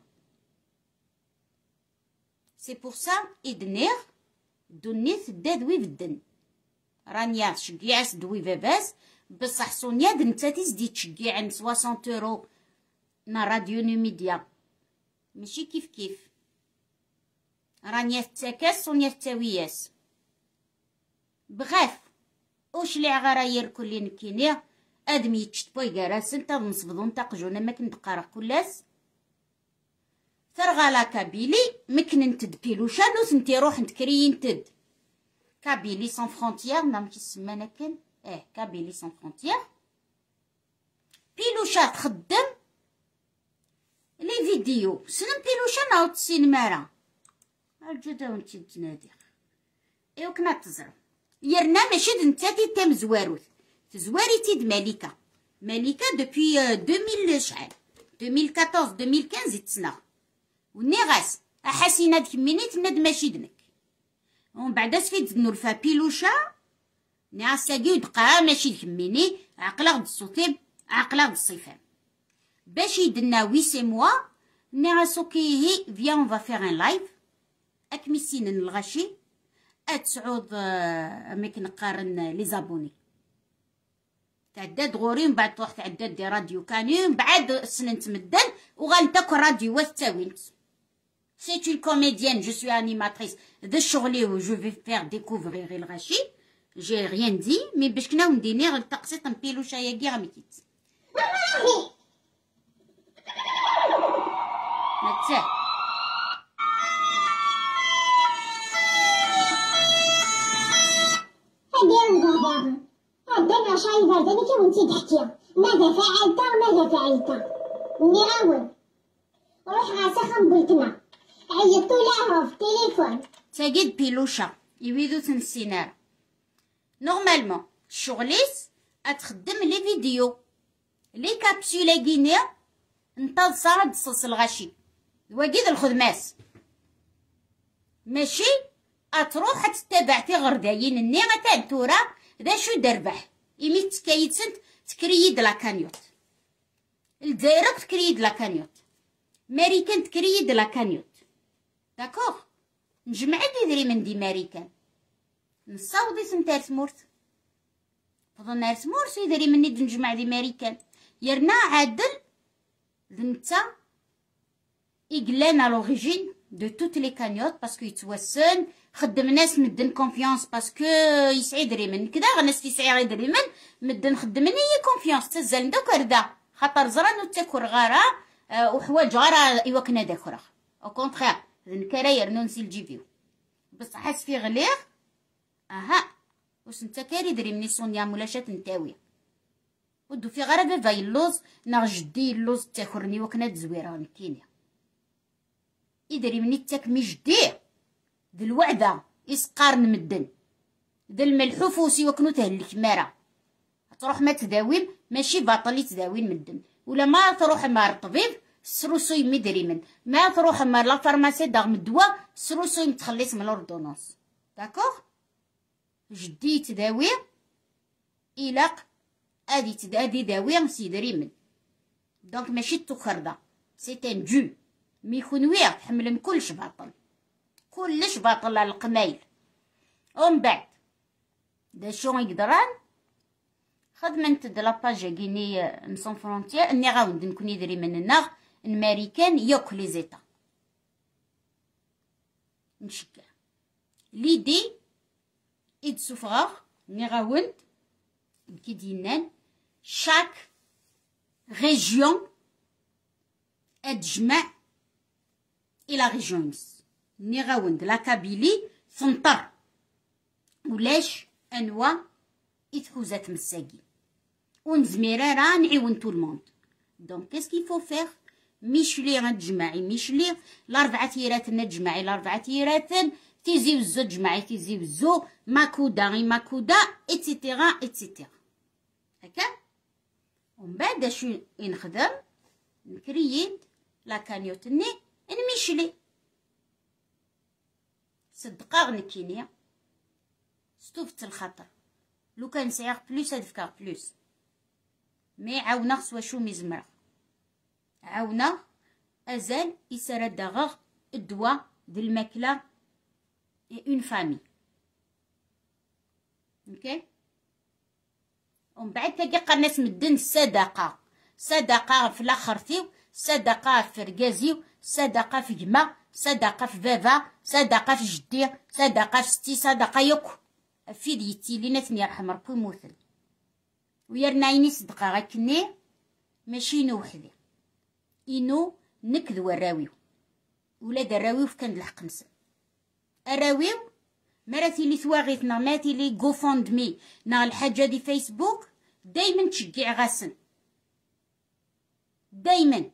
سي بور سا ادنيغ دونيت دادوي بدن رانيا شقيعس دوي باباس بصح سونيا نتا تزدي تشقيع عن 60 اورو نا راديو ميديا ماشي كيف كيف رانيا تاكاس سونيا تاوياس بغاف واش لي غراير كلي نكينيا ادمي تشتبوي كراسن تا نصبدون تاقجونا ما كنتقرا كلاس ثرغالا كابيلي مكن نتد بيلوشا نوث نتي روح نتكري نتد كابيلي سون فرونتيير نعم كيسمانا كان كابيلي سون فرونتيير بيلوشا تخدم لي فيديو سنم بيلوشا نعاود السينمارا الجدا ونتي تنادي ايوا كنا تزرب يرنا ماشي نتاتي تام زواروث تزواري تيد ملكه دوبوي 2000 شحال 2014 2015 تسنا ونيغاس احاسينا ديك مينيت ناد ماشي دنك ومن بعد سفيت نورفا بيلوشا نعساكي ودقا ماشي ديك ميني عقلا غد الصوتيب عقلا غد الصيفان باش يدنا 8 موا نعسوكي هي فيا اون فا فيغ ان لايف اكميسين الغاشي اتسعود ميك نقارن لي زابوني تعداد غوري من بعد تروح تعداد دي راديو كاني من بعد سنين تمدن وغنتاك راديو واستاوينت سي اون كوميديان جو سوي انيماتريس ذا شغلي و جو في فير ديكوفرير الغاشي جي ريان دي مي باش كنا نديني غير تقسيط نبيلوشا ياكي غميكيت نتا الدنيا شايفة زيك وانتي تحكيها ماذا فعلت وماذا فعلت نعاود روح غاسخن بلتنا عيطتو لها في التليفون تاقيد بيلوشا يويدو تنسينار نورمالمون شغليس اتخدم لي فيديو لي كابسولا كينيا نتاض صاد صوص الغاشي واكيد الخدماس ماشي اتروح تتبعتي غردايين النيغة تاع تورا دا شو دربح يمي تكايد سنت تكريد لا كانيوت الجزائر تكريد لا كانيوت ماريكان تكريد لا كانيوت داكوغ نجمع دي من دي ماريكان نصاوضي سنتار سمورت فضلنا سمورت يدري مني نجمع دي ماريكان يرنا عادل ذنتا إقلانا لوريجين دو توت لي كانيوت باسكو يتوسن خدم ناس مدن كونفيونس باسكو يسعد ريمن كدا غناس يسعد ريمن مدن خدمني هي كونفيونس تزال دوك ردا خاطر زرا نتاكر غارا وحوايج غارا ايوا كنا داكرا او كونطخير ذنكراير نونسي الجيفيو بصح حاس في غليغ اها واش نتا كاري دري مني سونيا مولاشات نتاوي ودو في غرابه فاي اللوز نا جدي اللوز تاخرني وكنا تزويره نكينيا يدري مني تاك مي جدي ذي الوعده يسقارن مدن ذا الملحوفوسي وكنو تهلك مارا تروح ما تداوين ماشي باطل تداوين مدن ولا ما تروح مار الطبيب سروسو يمدري من ما تروح مار لا فارماسي داغ الدواء سروسو يمتخلص من الاوردونونس داكوغ جدي تداوي إلاق ادي داوي سيدري من دونك ماشي تخردا سي ان جو مي يكون ويغ تحمل كلش باطل كلش باطل على القمايل ومن بعد دا شو يقدران خدمت د لاباج كيني نسون فرونتيير اني غاود نكون يدري من النغ الماريكان يوك لي زيتا نشكر ليدي إد سوفغاغ نغاوند كي دينان شاك ريجيون أتجمع إلى ريجيونس نغاوند لا كابيلي ثنطر ولاش أنواع إتحوزات مساقي ونزميرا راه نعيون تو الموند دونك كيسكي فو فيغ ميشلي غتجمعي ميشلي الاربعه تيرات نتجمعي الاربعه تيرات تيزي وزو تجمعي تيزي وزو ماكودا غي ماكودا ايتترا ايتترا هكا ومن بعد شنو نخدم نكرييت لا كانيوتني نميشلي صدقا غنكينيا ستوفت الخطر لو كان سيغ بلوس هدفكا بلوس مي عاونا سوا شو مزمرة عاونا ازال يسرى داغغ الدواء ديال الماكلة اون فامي اوكي ومن بعد تلقى قناس مدن صدقة صدقة في الاخرتيو صدقة في ركازيو صدقة في جما صدقة في بابا صدقة في جدي صدقة في ستي صدقة يوك في ديتي لينا ثني يرحم ربي موثل ويرنايني صدقة غاكني ماشي نو وحدي إنو نكذو الراويو ولاد الراويو فكان الحق نسن الراويو مراتي لي ثواغيتنا ماتي لي غوفوند مي نا الحاجة دي فيسبوك دايما تشجع غاسن دايما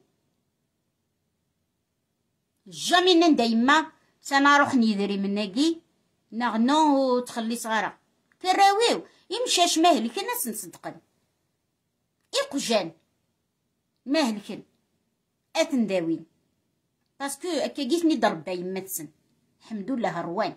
جامي دايما سنروح ندري من ناقي نغنو تخلي صغارة كراويو يمشاش ماهلك الناس نصدقن إقجان ماهلكن أتنداوين باسكو أكا جيتني ضربة يمتسن الحمد لله روان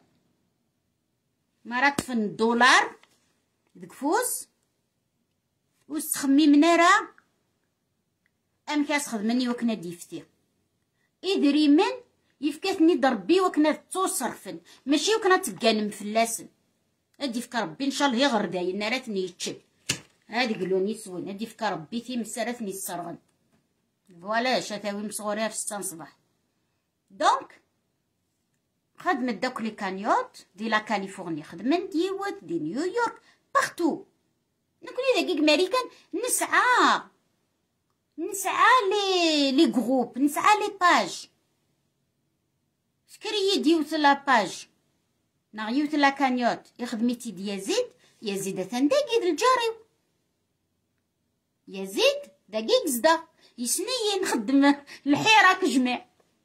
مرات فن دولار ديك فوز وستخمي منارا أم كاس خدمني وكنا ديفتي إدري من يفكاتني ضربي وكنا توصرفن ماشي وكنا تقانم فلاسن هادي فكا ربي ان شاء الله يغر داين ناراتني يتشب هادي قلوني سوين هادي فكا ربي تي مساراتني السرغن فوالا شتاوي مصغوريها في 6 صباح دونك خدمت دوك لي كانيوت دي لا كاليفورنيا خدمت ديوت دي نيويورك باختو نكوني دقيق ماريكان نسعى لي جروب نسعى لي باج فكري ديوت لا باج نغيوت لا كانيوت يخدميتي دي يزيد تندقيد الجاريو يزيد دقيق زدا يسني نخدم الحيرة كجميع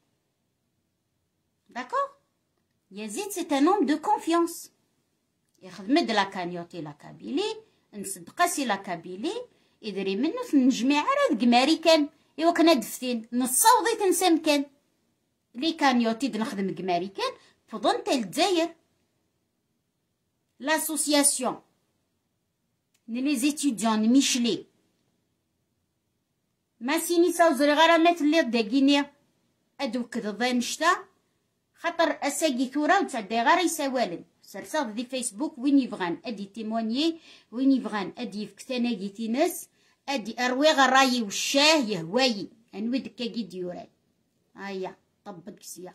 داكو يزيد سي ان هوم دو كونفيونس يخدم لا كانيوتي لا كابيلي نصدقاسي لا كابيلي يدري منو نجمع على دك ماريكان ايوا كنا دفتين نصاوضي تنسى كان لي كانيوتي نخدم دك ماريكان فضن تاع الجزائر l'association les étudiants Michelet ما سيني ساوزري غير مات اللي داكيني ادوك ضان شتا خاطر اساقي ثورة وتعدي غير يسوالن سرساغ دي فيسبوك وين يبغان ادي تيمونيي وين يبغان ادي يفكتانا تيناس ادي اروي غراي والشاه يهواي انوي دكاكي ديوران هيا طبق كسيا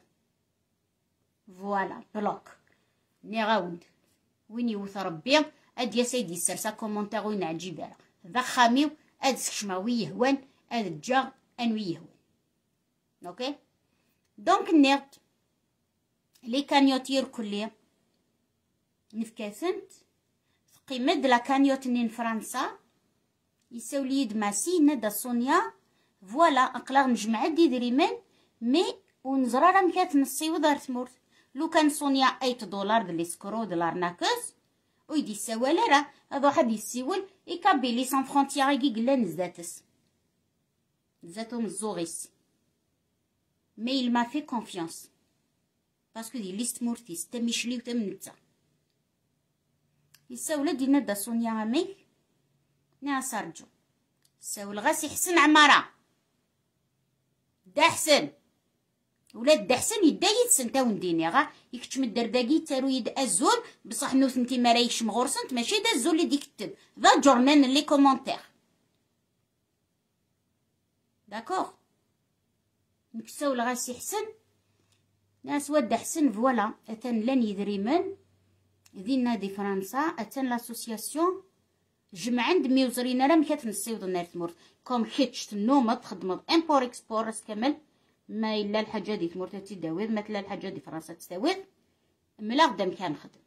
فوالا بلوك نيغاوند وين يوث ربي اد يا سيدي السرسا كومونتير وين عجيبه ذا خاميو اد سكشماوي يهوان اد الجا انوي يهوان اوكي دونك نيرت لي كانيوتير كليه نفكاسنت قيمه لا كانيوتنين فرنسا يساو لي دماسي ندا سونيا فوالا اقلا نجمع دي دريمان مي ونزرا راه مكات نصيو دار تمورت لو كان سونيا $8 دلي سكرو دولار ناكس ويدي السوالة راه هذا واحد يسيول يكابيلي سان فرونتيير يجي قلا نزاتس نزاتهم الزوغيس مي il m'a fait confiance باسكو دي ليست مورتيس تا ميشلي وتا منتا يساولا دينا دا سونيا عميك نا سارجو ساول غاسي حسن عمارة دا حسن ولاد دا حسن يدايد سنتا ونديني غا يكتشم الدرداقي تارو يد ازول بصح نوث نتي مرايش مغورسنت ماشي دا الزول اللي ديكتب ذا جورنان لي كومونتير داكوغ نكساو لغاسي حسن ناس ود حسن فوالا اتن لن يدريمن دينا دي فرنسا اتن لاسوسياسيون جمع عند ميوزرين راه مكات نصيوض النار تمورت كوم حيتش تنوما تخدمض امبور اكسبور راس كامل ما الا الحاجه دي تمورت تداويض مثلا الحاجه دي فرنسا تستاويض ملا غدا كان خدم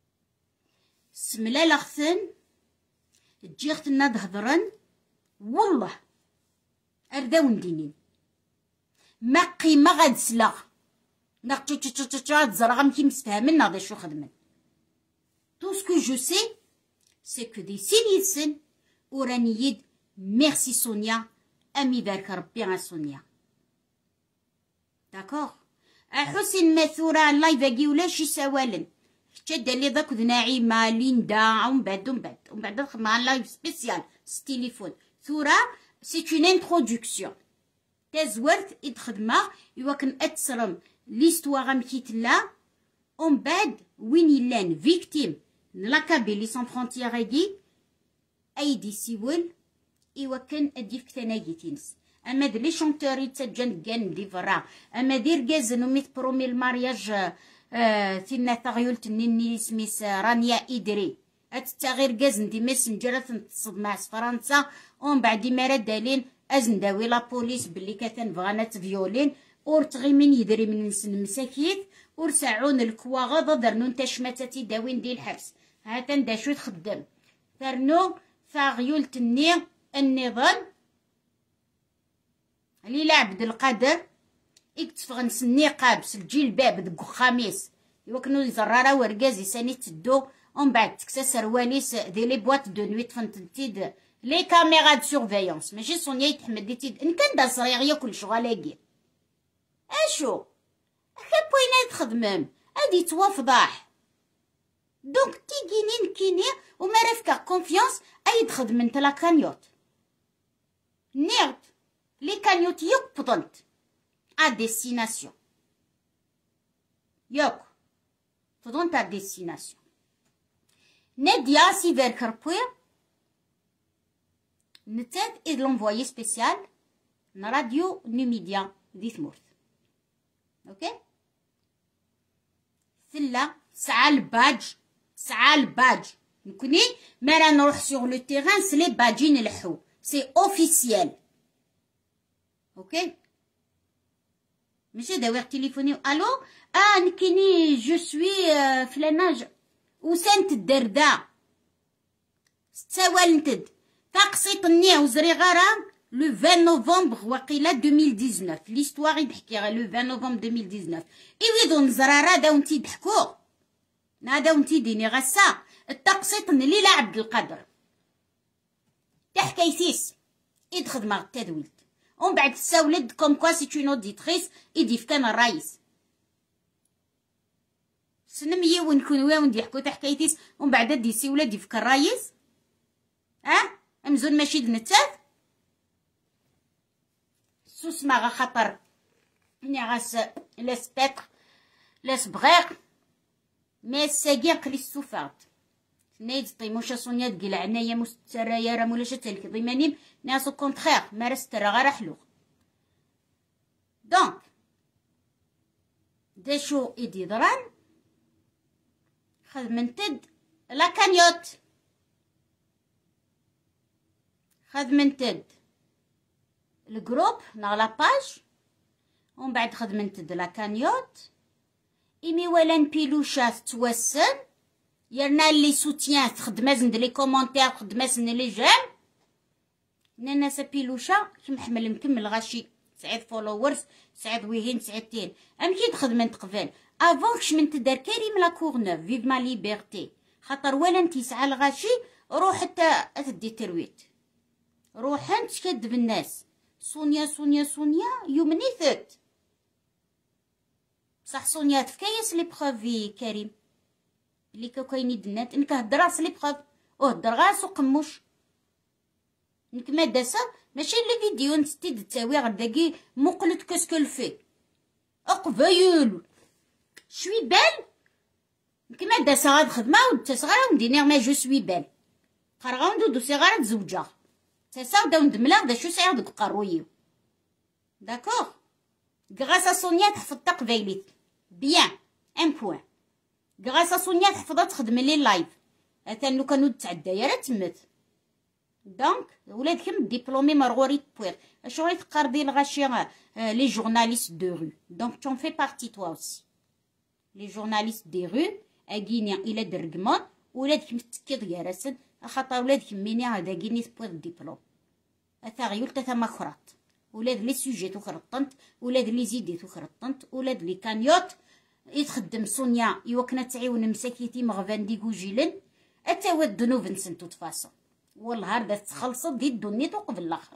سملا لغثن تجيختنا دهضرن والله ارداو ندينين ما قيمه غاد سلاغ ناق تزرع مكي مستفهمن هذا شو خدمن tout ce que je sais c'est que des سنين وراني يد ميرسي سونيا امي يبارك ربي على سونيا داكوغ حسين مثورة لايف باقي ولا شي سوالن شاد لي ذاك نعيمه ليندا ومن بعد خدمه لايف سبيسيال تليفون ثورة سي اون انتروداكسيون تازورت ادخدمه يوكن اتسرم ليستواغ مكيتلا ومن بعد وين يلان فيكتيم نلاكابي لي سون فرونتيير هاكي ايدي سيول يوكن اديفك تناقيتينس اما دي لي شونتوري تسجن كان دي فرا اما دير كازن وميت برومي المارياج ثينا ثغيول تنيني سميس رانيا ادري اتتغير كازن دي ميسنجر تنتصد مع فرنسا ومن بعد ما دالين ازن داوي لا بوليس بلي كاتن بغانات فيولين اور تغي من يدري من نسن مساكيت اور ساعون الكواغا درنون تشماتاتي داوين دي الحبس هاتن داشو تخدم ثرنو ثاغيول تني النظام اللي لعبد القدر يكتفغ نسني قابس الجلباب دق خميس يوكنو زرارة ورقازي ساني تدو ومن بعد تكسا سرواليس دي لي بواط دو نويت فانتنتيد لي كاميرا دو سورفيونس ماشي سونيا يتحمد تيد ان كان دا صريغ كل شغالاكي اشو بوينات تخدمم ادي توافضاح دونك تيجيني نكيني وما رافكا كونفيونس اي تخدم انت لا كانيوت نيرت لي كانيوت يقبضنت ا ديستيناسيون يوك فضونت ا ديستيناسيون ناديا سيفر كربوير نتات إذ لونفويي سبيسيال راديو نوميديا دي ثمورت اوكي ثلا سعى الباج نكوني ما راه نروح سوغ لو تيران سلي باجين الحو سي اوفيسيال اوكي ماشي داوير تليفوني الو نكيني جو سوي فلاناج وسنت الدردا ستساوالنتد تقسيط النيع وزري غارة لو 20 نوفمبر وقيلة 2019 ليستواغ يضحكي لو 20 نوفمبر 2019 إيويدو نزرارا داونتي يضحكو داونتي ديني غسا التقسيط اللي لا عبد القادر تحكايسيس يدخل مع التدويلت ومن بعد تساولد كوم كوا سي اون اوديتريس يديف كان الرايس سنمية ونكون وين يحكو تحكايتيس ومن بعد ديسي ولا ديفك الرايس امزون ماشي دنتات سوس ما خطر ني غاس لاس بيتر لاس بغير مي ساكي قلي السوفارت نايد طيموشا سونيا تقيل عنايا مسترايا راه مولاش تلك ضيمانيم ناس او كونترير مارس ترى غير حلو دونك دا شو ايدي ضران خدمنتد لا كانيوت خدمنتد الجروب نا لا باج ومن بعد خدمنتد لا كانيوت إيمي ولان بيلوشات توسن يرنا لي سوتيان تخدمازن لي كومونتير خدمازن لي جيم نانا بيلوشا كي محمل مكمل غاشي 9 فولورز 9 ويهين 9 امكي تخدمن تقبل افون كش من تدار كريم لا كورنوف فيف ما ليبرتي خاطر ولا انت ساعه الغاشي روح حتى تدي ترويت روح انت كدب الناس سونيا يومني ثت صح سونيا تفكايس لي بروفي كريم اللي كايني دنات انك هضراس لي بروف وهضر غاس وقموش انك ما داسا ماشي لي فيديو نستيد تساوي غداكي مقلت كاسكو الفي اقبايل شوي بال انك ما داسا غاد خدمه ودتا صغيره ونديني ما جو سوي بال قرغا وندو صغيره تزوجا تسا داو ندملا دا شو ساير دوك قرويو داكوغ غاسا سونيا تحفظ تقبايليت بيان ان بوان. غاسا سونيا تحفظها تخدم لي اللايف اتان لو كانوا تعدى راه تمت. دونك ولادكم ديبلومي مارغوريت بوير اش راهي تقارضي الغاشي لي جورناليست دو رو. دونك تون في بارتي توا اوسي لي جورناليست دي رو اكينيا الى درقمان ولادكم تكيض يا راسد خاطر ولادكم ميني هذا كيني بوير ديبلوم اتا غيول تاتا ماكرات ولاد لي سوجي تخرطنت ولاد لي زيدي تخرطنت ولاد لي كانيوت يتخدم سونيا يوكنا تعيون مساكيتي مغفان ديكو جيلن اتا ود نوفن سنتو تفاصل والله هذا تخلصت دي الدنيا وقبل الاخر.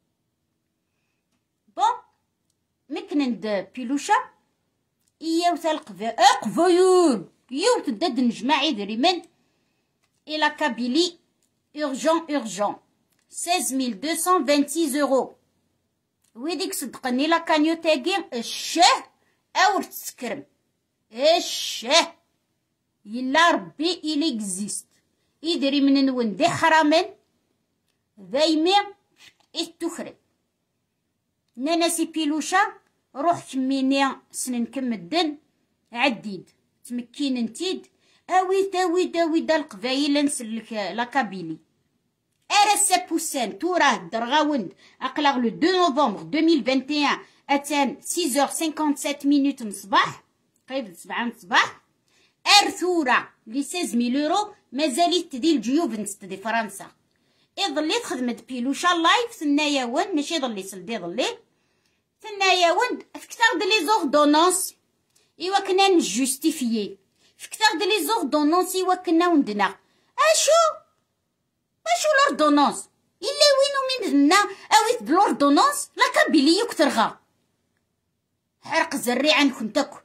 بون مكنند بيلوشا إياو تلقفا اقفيون يو تدد نجمع دريمن إلى كابيلي urgent 16226 يورو. ويديك صدقني لا كانيو تاقي الشاه أو تسكرم الشاه يلا ربي إلي اكزيست يدري من نون دي حرامن ذايمي التخرب ناناسي بيلوشا روح كميني سنن كمدن عديد تمكين انتيد اوي دا القبايل نسلك لا كابيلي ارسا بوسان توراه درغاوند اقلاغ لو 2 نوفمبر 2021 اتان 6h57 من الصباح قريب 7 من الصباح ارثورا لي 16000 يورو مازالت تدي الجيوفنتس دي فرنسا يضلي خدمت بيلوشا لايف ثنايا ون ماشي يضلي سلدي ضلي ثنايا ون فكتر دي لي زوردونونس ايوا كنا نجوستيفيي فكتر دي لي زوردونونس ايوا كنا وندنا اشو لوردونونس الا وينو من دنا اويت بلوردونونس لا كابيلي يكترغا حرق زري عنكم تاكل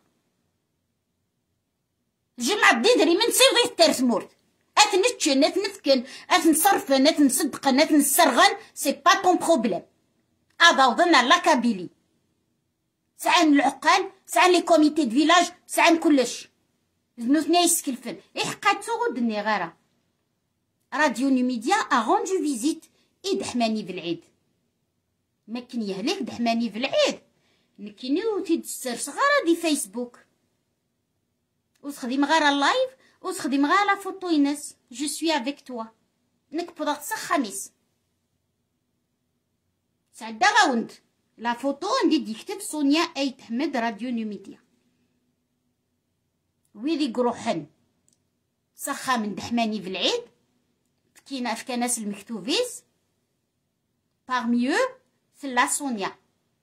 جمع بديدري من سيضي الترسمورت اتنتشن اتنفكن اتنصرفن اتنصدقن اتنسرغن سي با طون بروبليم هذا وضنا لا كابيلي سعان العقال سعان لي كوميتي دو فيلاج سعان كلش زنوثنا يسكلفن إحقات تغدني غارة راديو نيميديا أغوندو فيزيت دحماني في العيد ماكن يهلك دحماني في العيد نكينيو تيدسر صغارة دي فيسبوك وتخدم غارة اللايف وتخدم غارة فوتو ينس جو سوي افيك توا نكبض تصخ خميس سعدا غاوند لا فوتو ندي ديكتب سونيا ايت احمد راديو نيميديا ويلي قروحن سخا من دحماني في العيد كينا فكناس المكتوفيس parmi eux c'est la سونيا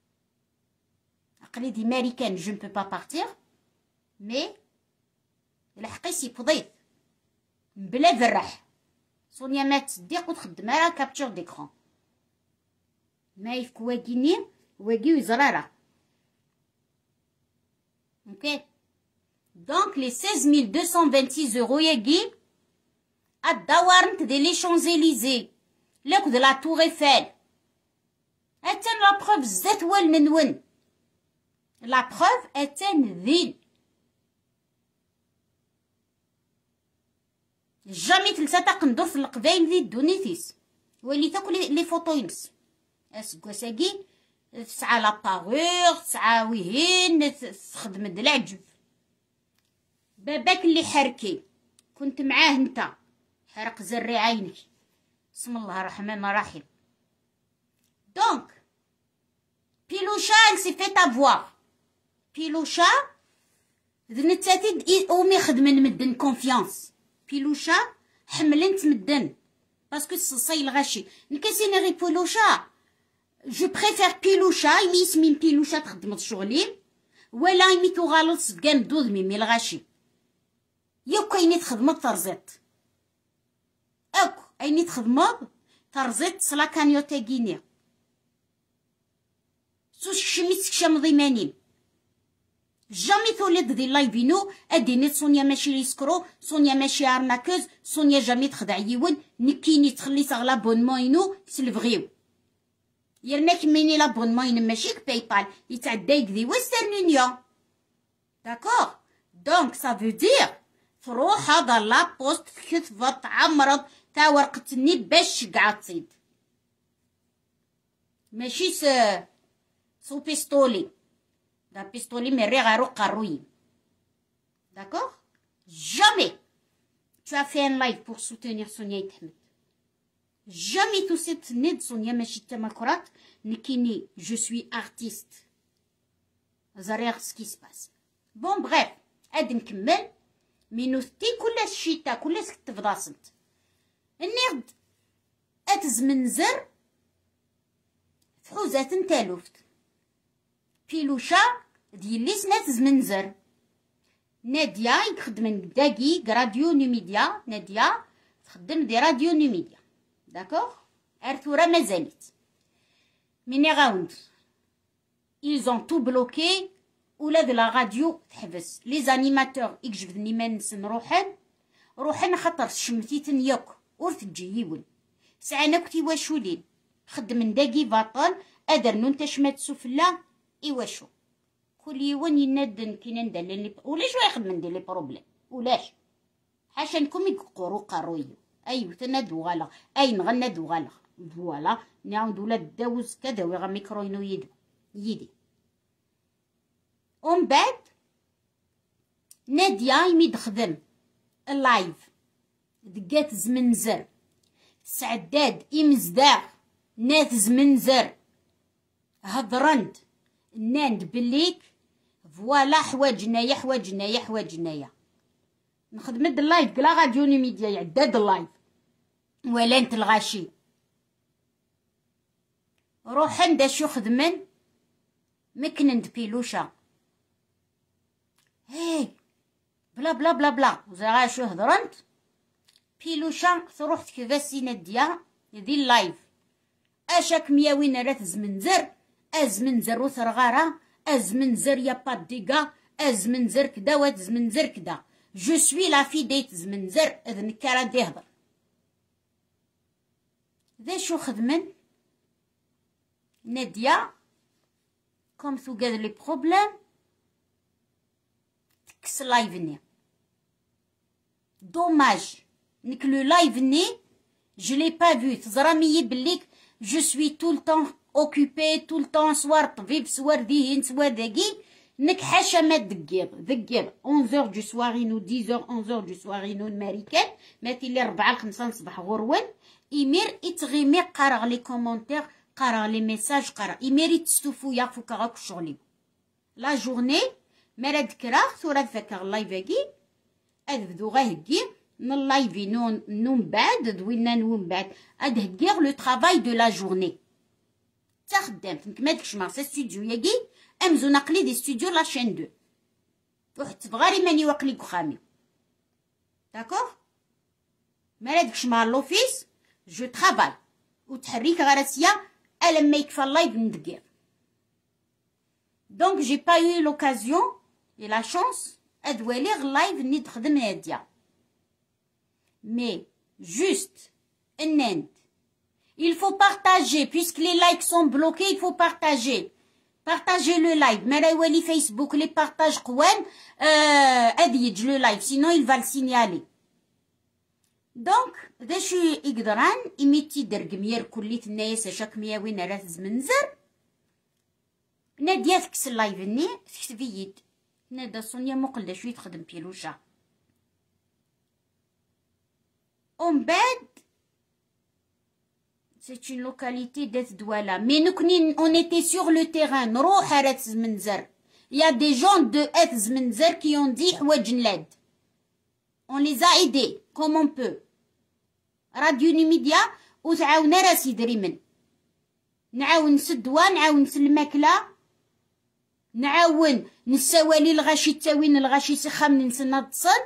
عقلي دي ماريكان je ne peux pas partir mais الحقيسي فضيت بلا فرح سونيا ما تصدق وتخدم على كابتشر ديكرون ما يفك واقيني واقي وزرارة اوكي دونك لي 16226 يورو ياقي الدوارنت دي لي شونزيليزي لاك دو لا تور ايفال اتان لا بروف زات والنون لا بروف اتان ذين جامي تلسا تقندر في القبايل ذي دونيتيس ولي تاكل لي فوتوينس اسكوساكي تسعى لاباغور تسعى ويهين تخدم د العجب باباك اللي حركي كنت معاه انت حرق زري عينك بسم الله الرحمن الرحيم دونك بيلوشا سي فيت افوار بيلوشا ذنتاتي اومي خدمن مدن كونفيانس بيلوشا حملنت مدن باسكو الصصي الغاشي نكاسيني غي بيلوشا جو بريفير بيلوشا يمي اسمي بيلوشا تخدم شغلي ولا يمي تغالط سكان دود ميمي الغاشي ياك كايني تخدم ترزيط اك ايني تخدم ترزيط صلا كانيو تاكيني سوش شميتك شامضي مانيم جامي تولد دي لايفينو اديني سونيا ماشي ريسكرو سونيا ماشي ارناكوز سونيا جامي تخدع يون نكيني تخلي صاغ لابونمون ينو سلفغيو يرناك ميني لابونمون ين ماشيك باي بال يتعدى يكذي وسترن يونيون داكوغ دونك سا فو دير تروح هذا لابوست تكتفى تعمرض تا ورقة النيت باش قاع تصيد ماشي سو بيستولي تا بيستولي مري غارو قروي. D'accord? Jamais tu as fait un live pour soutenir Sonia Itahmed. Jamais tu sais tenir Sonia ماشي تماكرات نكيني je suis artiste. زريغ ce qui se passe. Bon bref, عاد نكمل. مينوثتي كل الشيتا كل سكت فضاصنت. النيرد اتزمنزر فحوزات نتالوفت. بيلوشا ديالي سنات زمنزر. نادية يخدم داكي راديو نيميديا. نادية تخدم دي راديو نيميديا. داكوغ ارثورا مازالت ميني غاوند ils ont tout bloqué ولاد لا راديو تحبس لي زانيماتور يكجبدني ما نسن روحن خاطر شمتيتن ياك ور تجي يون ساعنا كنتي واشولين خدم داكي باطل ادر نون تشمات سفلا ايواشو كل يوم ينادن كينا ندلن لي ولاش يخدم ندير لي بروبليم ولاش حاشا نكم يقرو قرويو ايوا تنادو غالا اي نغنادو غالا فوالا نعاودو لا داوز كذا ويغا ميكروينو يدي ومن بعد نادية يمي تخدم اللايف دقات زمنزر سعداد يمزداغ نات زمنزر هضرند ناند بليك فوالا حواجنايا نخدم اللايف كلا راديو نيميديا يعداد اللايف ولا انت الغاشي روح عند شو خدمن مكنند بيلوشا هاي بلا بلا بلا بلا وزغا شو هضرنت بيلوشا تروح تكفاسي نادية ذي اللايف اشاك مياوين راه زمنزر ازمنزر وثرغارة ازمنزر يا باديكا ازمنزر كدا وازمنزر كدا جو سوي لا في ديت زمنزر اذن كارا ديهضر ذا شو خدمن نادية كوم ثو قاد لي بروبليم تكس لايفني دوماج نك لو لايفني je l'ai pas vu تزرامي بليك je suis tout le temps occupé tout le temps سوار طبيب سوار ذهين سوار ذاكي نك حاشا ما دقير 11h du soir نو 10h 11h du soir نو الماريكان ماتي لي 4 5 الصباح غرون يمير يتغيمي قارغ لي كومونتير قارغ لي ميساج قارغ يمير يتستوفو يعرفو كاغاك شغلي لا جورني مرا دكرا ثورا فاكر لايفاكي اذبدو غاهكي من لايفي نون بعد دوينا نون بعد ادهكير لو طرافاي دو لا جورني تا خدامت نكما داكش مارسا ستوديو ياكي امزو نقلي دي ستوديو لا شين 2 واحد تبغاري ماني واقلي كخامي داكوغ مرا داكش مع لوفيس جو طرافاي وتحريك غراسيا الما يكفى اللايف ندقير دونك جي با يو لوكازيون اي لا شانس ادوالي اللايف ني تخدم نادية مي جوست اننت il faut partager puisque les likes sont bloqués il faut partager le live ما راه يولي فيسبوك لي بارطاج قوان اديج لو لايف sinon il va le signaler دونك ذا شو يقدران إميتي درقمير كليت الناس شاك مياوين راه زمنزر نادية تكس اللايفني تكتبيد نادا سونيا مقلة شوي تخدم بيلوشا ومن بعد c'est une localité d'être douala mais nous on était sur le terrain نروح راه زمنزر il y a des gens de être زمنزر qui ont dit حواج نلاد on les a aidés comme on peut راديو نيميديا وتعاونا راسي دريمن نعاون نسدوا نعاون نسل الماكله نعاون نسوالي الغاشي تاوين الغاشي سخام نسنا تصل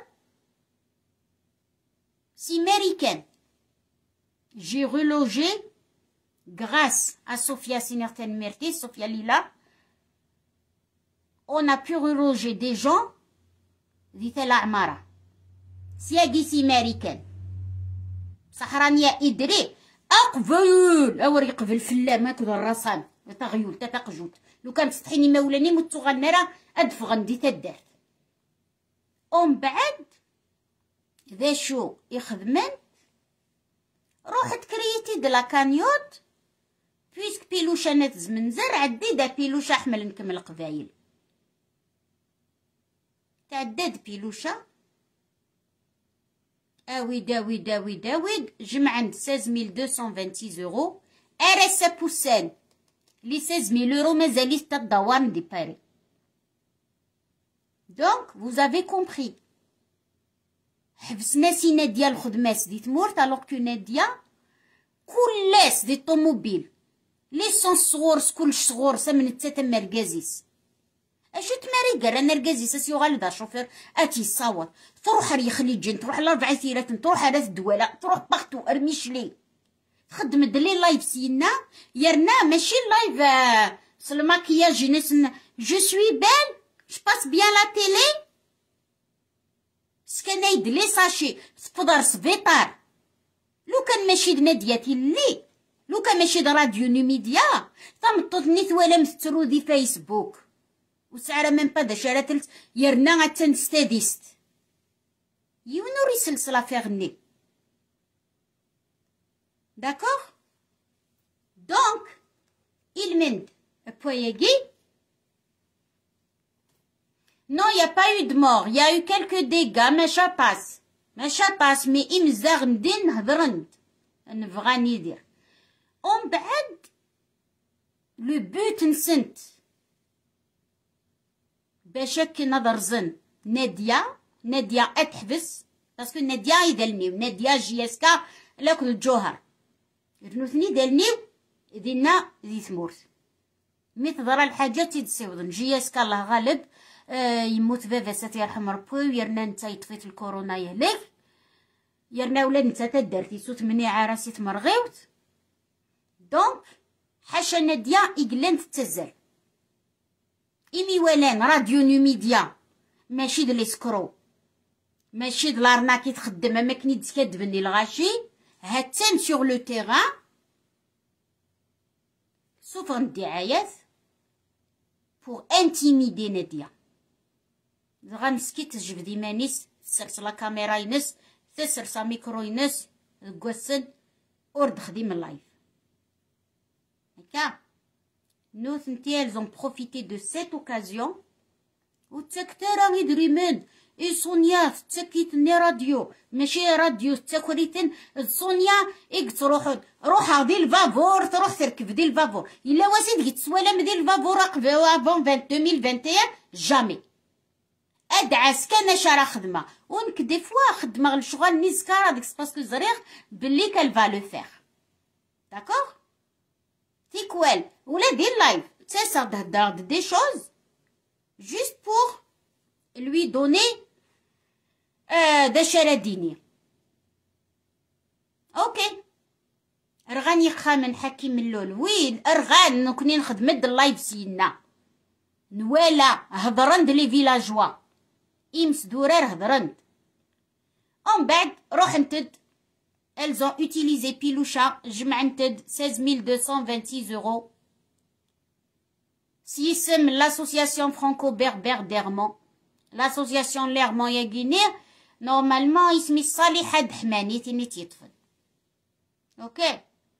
سي ميريكان j'ai relogé grâce à Sophia Sinerten Merti Sophia Lila on a pu reloger des gens ذي العمارة سياقي سي ميريكان صحرانية إدري أقبل أوري قبل فلام هكذا الرسام تغيول تتقجوت لو كانت تطحيني مولاني متغنرة أدفغن دي تدارت ومن بعد ذا شو يخدمن روحت كريتي دلا كانيوت بيسك بيلوشا نات زمنزر عدي دا بيلوشا حمل نكمل قبايل تعداد بيلوشا داويد جمع عند 16226 يورو RSA بوسان لي 16000 يورو مازاليش تا الدوام دي باري. دونك vous avez compris. حبسنا سي نادية الخدماس دي تمورت الوغ كو نادية كلاس دي طوموبيل ليسونس صغور كلش صغور سمن تاتا ركازيس اش تماري قال انا ركازيس اسيو غالدا شوفير اتي صوت تروح ريخلي جن تروح لاربع سيرات تروح على الدواله تروح باختو ارميشلي تخدم دلي لايف سينا يرنا ماشي لايف سلماكياج ناس جو سوي بال جو باس بيان لا تيلي سكان يدلي ساشي تفضر سبيطار لو كان ماشي نادياتي اللي لو كان ماشي راديو نيميديا تمططني ولا مسترو دي فيسبوك وسعره من بدا شارتلت يرنا تنستاديست يونوري سلسلة فيغني داكوغ. دونك il poyegi. Non, il n'y a pas eu de mort. Il y a eu quelques dégâts, mais ça passe. Mais imzar mdin هضرند. نبغاني ندير. ومن بعد لو بوت نسنت باش كي نظر زن نادية اتحبس باسكو نادية يدلنيو نادية جياسكا لاكل الجوهر رنوثني دلنيو دينا ذي ثمورت مي تضرى الحاجات يتسيوضن جياسكا الله غالب يموت بابا ساتي يرحم ربي ويرنا نتا يطفيت الكورونا يهلك يرنا ولاد نتا تدارتي سوت مني عراسي تمرغيوت دونك حاشا نادية إقلان تتزل إمي ولان راديو نيميديا ماشي دو ليسكرو ماشي د لارناكي تخدم ما كني تكدبني الغاشي هاتان سور لو تيغان سوفر الدعايات بور انتيميدي نادية غنسكي تجبد يمانيس تسرس لا كاميرا ينس تسرس ميكرو ينس كواسن اور تخدم اللايف هكا نو ثنتي elles ont profité de cette occasion وتكترا يدري من سونيا تكيتني راديو ماشي راديو تكريتن سونيا روح غادي الفابور تروح تركب ديال الفابور الا واسيد كيتسوالم ديال الفابور افون 2021 جامي ادعس كان شرا خدمه ونك دي فوا خدمه الشغل نيسكار هذيك باسكو زريغ بلي كال فا لو فير داكوغ تيكوال ولا دير لايف تسا تهدر دي شوز juste pour lui donner دشرة دينية. اوكي رغاني خامن حكيم اللول وين ارغان نكوني نخدم د اللايف سينا نوالا هضرند لي فيلاجوا امس دورار هضرند ومن بعد روح نتد elles ont utilisé بيلوشا جمع نتد 16226 يورو سيسم l'association franco-berbère d'Hermont l'association l'Hermont يا غينير نورمالمون اسمي صالح حد حماني تيني تيطفل اوكي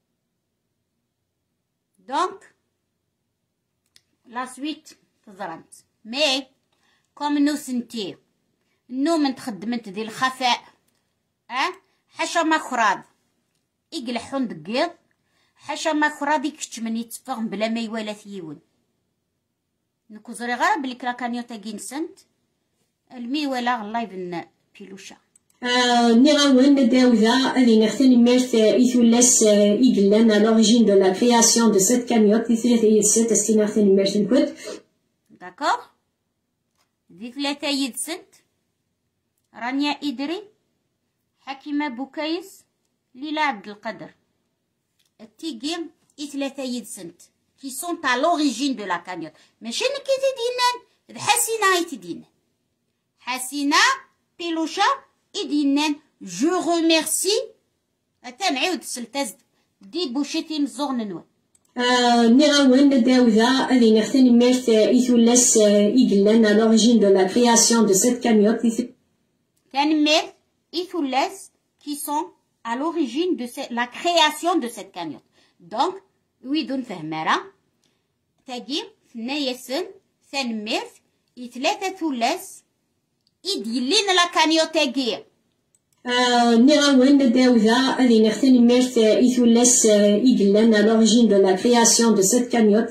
دونك لا سويت تزرنت مي كوم نو سنتي نو من تخدمت ديال الخفاء حاشا ما خراض يقلحون دقيض حاشا ما خراض يكتمن يتفغم بلا ما يوالا ثيون نكو زري غير بلي كلاكانيوتا كينسنت المي ولا غلاي بن بيلوشا نيغاون داودا اللي نختني ميرت إثولاس إيجلان à l'origine de la création de cette cagnotte إثلاثة استينا نختني ميرت نكوت داكوغ دي ثلاثة يدسنت رانيا إدري حكيمة بوكايس ليلى عبد القادر التيجي إثلاثة يدسنت qui sont à l'origine de la cagnotte ماشي نكيتي دينان حسينة يتدين حسينة بيلوشا يدينان جو remercie تنعيود سلتاز دي بوشيتي مزوغ ننوى نيغاون داودا اللي نختني ميرت إثولاس إيجلان à l'origine de la création de cette cagnotte كان ميرت إثولاس qui sont à l'origine de la création de cette cagnotte donc ويدون فهمارا تاقي ثنايا سن ثان ميرت إثلاثة ثلاث يديلين لا كانيوتاكي نيغاون داوذا غادي نختني ميرت إثولاس إيجلان à l'origine de la création de cette cagnotte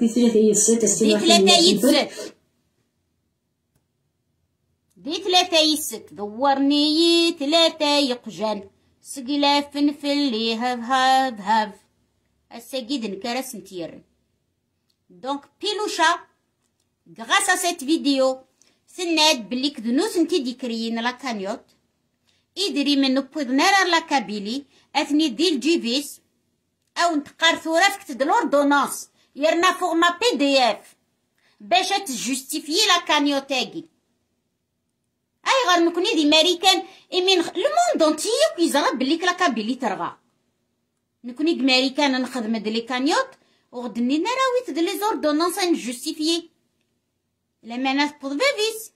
دي ثلاثة يسك ضورني ثلاثة يقجان سقلا فنفلي هاف هاف الساقيد نكرس نتير دونك بيلوشا غراس à cette vidéo سناد بلي كدنوس نتي ديكريين لا كانيوت إدري من نبوض نرى لا كابيلي أثني دي الجيفيس أو نتقار ثورة فكتد لوردونانس يرنا فورما PDF باش تجوستيفيي لا كانيوتاكي أي غير نكوني دي ماريكان إمين الموند أنتي كيزرب بليك لا كابيلي ترغى نكوني دي ماريكان نخدم دي لي كانيوت وغدني نراويت دي لي زوردونانس نجوستيفيي لا معنات بوض بيفيس